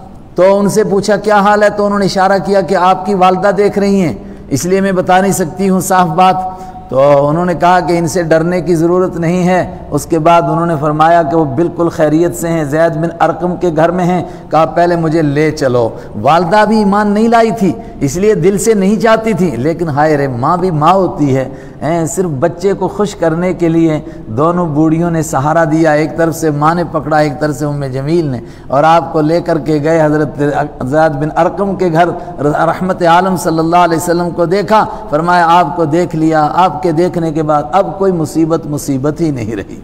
تو ان سے پوچھا کیا حال ہے، تو انہوں نے اشارہ کیا کہ آپ کی والدہ دیکھ رہی ہیں، اس لیے میں بتا نہیں سکتی ہوں صاف بات۔ تو انہوں نے کہا کہ ان سے ڈرنے کی ضرورت نہیں ہے۔ اس کے بعد انہوں نے فرمایا کہ وہ بالکل خیریت سے ہیں، زید بن ارقم کے گھر میں ہیں۔ کہا پہلے مجھے لے چلو۔ والدہ بھی ایمان نہیں لائی تھی، اس لیے دل سے نہیں چاہتی تھی، لیکن ہائے رے ماں بھی ماں ہوتی ہے، صرف بچے کو خوش کرنے کے لیے دونوں بوڑھیوں نے سہارا دیا، ایک طرف سے ماں نے پکڑا، ایک طرف سے ام جمیل نے، اور آپ کو لے کر کے گئے حضرت زید بن ارقم کے گھر۔ رحمت عالم صلی اللہ علیہ وسلم کو دیکھا، فرمایا آپ کو دیکھ لیا، آپ کے دیکھنے کے بعد اب کوئی مصیبت مصیبت ہی نہیں رہی۔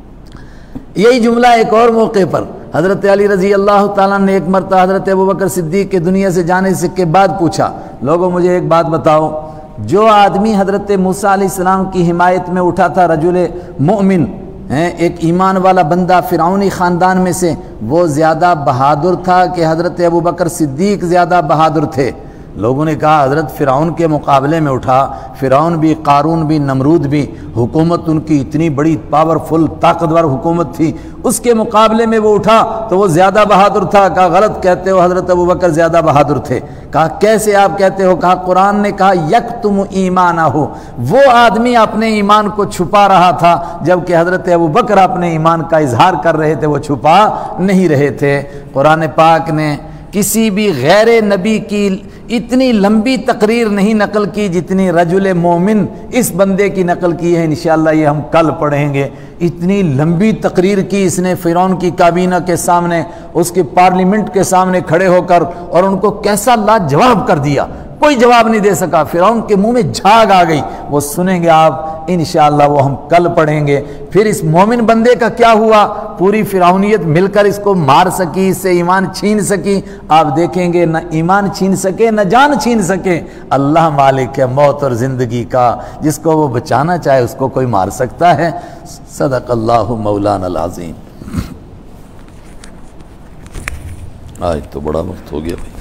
یہی جملہ ایک اور موقع پر حضرت علی رضی اللہ تعالیٰ نے ایک مرتبہ حضرت ابوبکر صدیق کے دنیا سے جانے سے کے بعد پوچھا، لوگوں مجھے ایک بات بتاؤ، جو آدمی حضرت موسیٰ علیہ السلام کی حمایت میں اٹھا تھا، رجل مومن، ایک ایمان والا بندہ فرعونی خاندان میں سے، وہ زیادہ بہادر تھا کہ حضرت ابوبکر صدیق زیادہ بہادر تھے؟ لوگوں نے کہا حضرت فرعون کے مقابلے میں اٹھا، فرعون بھی، قارون بھی، نمرود بھی، حکومت ان کی اتنی بڑی پاورفل طاقتور حکومت تھی، اس کے مقابلے میں وہ اٹھا تو وہ زیادہ بہادر تھا۔ کہا غلط کہتے ہو، حضرت ابوبکر زیادہ بہادر تھے۔ کہا کیسے آپ کہتے ہو؟ کہا قرآن نے کہا یکتم ایمانہ، وہ آدمی اپنے ایمان کو چھپا رہا تھا، جبکہ حضرت ابوبکر اپنے ایمان کا اظہار کر رہے تھے، وہ چھپا نہیں رہے تھے۔ قرآن پاک نے کسی بھی غیر نبی کی اتنی لمبی تقریر نہیں نقل کی جتنی رجل مومن اس بندے کی نقل کی ہے، انشاءاللہ یہ ہم کل پڑھیں گے۔ اتنی لمبی تقریر کی اس نے فرعون کی کابینہ کے سامنے، اس کے پارلیمنٹ کے سامنے کھڑے ہو کر، اور ان کو کیسا لاجواب کر دیا، کوئی جواب نہیں دے سکا، فرعون کے منہ میں جھاگ آ گئی۔ وہ سنیں گے آپ انشاءاللہ، وہ ہم کل پڑھیں گے۔ پھر اس مومن بندے کا کیا ہوا؟ پوری فرعونیت مل کر اس کو مار سکی، اس سے ایمان چھین سکی؟ آپ دیکھیں گے نہ ایمان چھین سکے نہ جان چھین سکے۔ اللہ مالک ہے موت اور زندگی کا، جس کو وہ بچانا چاہے اس کو کوئی مار سکتا ہے۔ صدق اللہ مولانا العظیم۔ آج تو بڑا وقت ہو گیا بھائی۔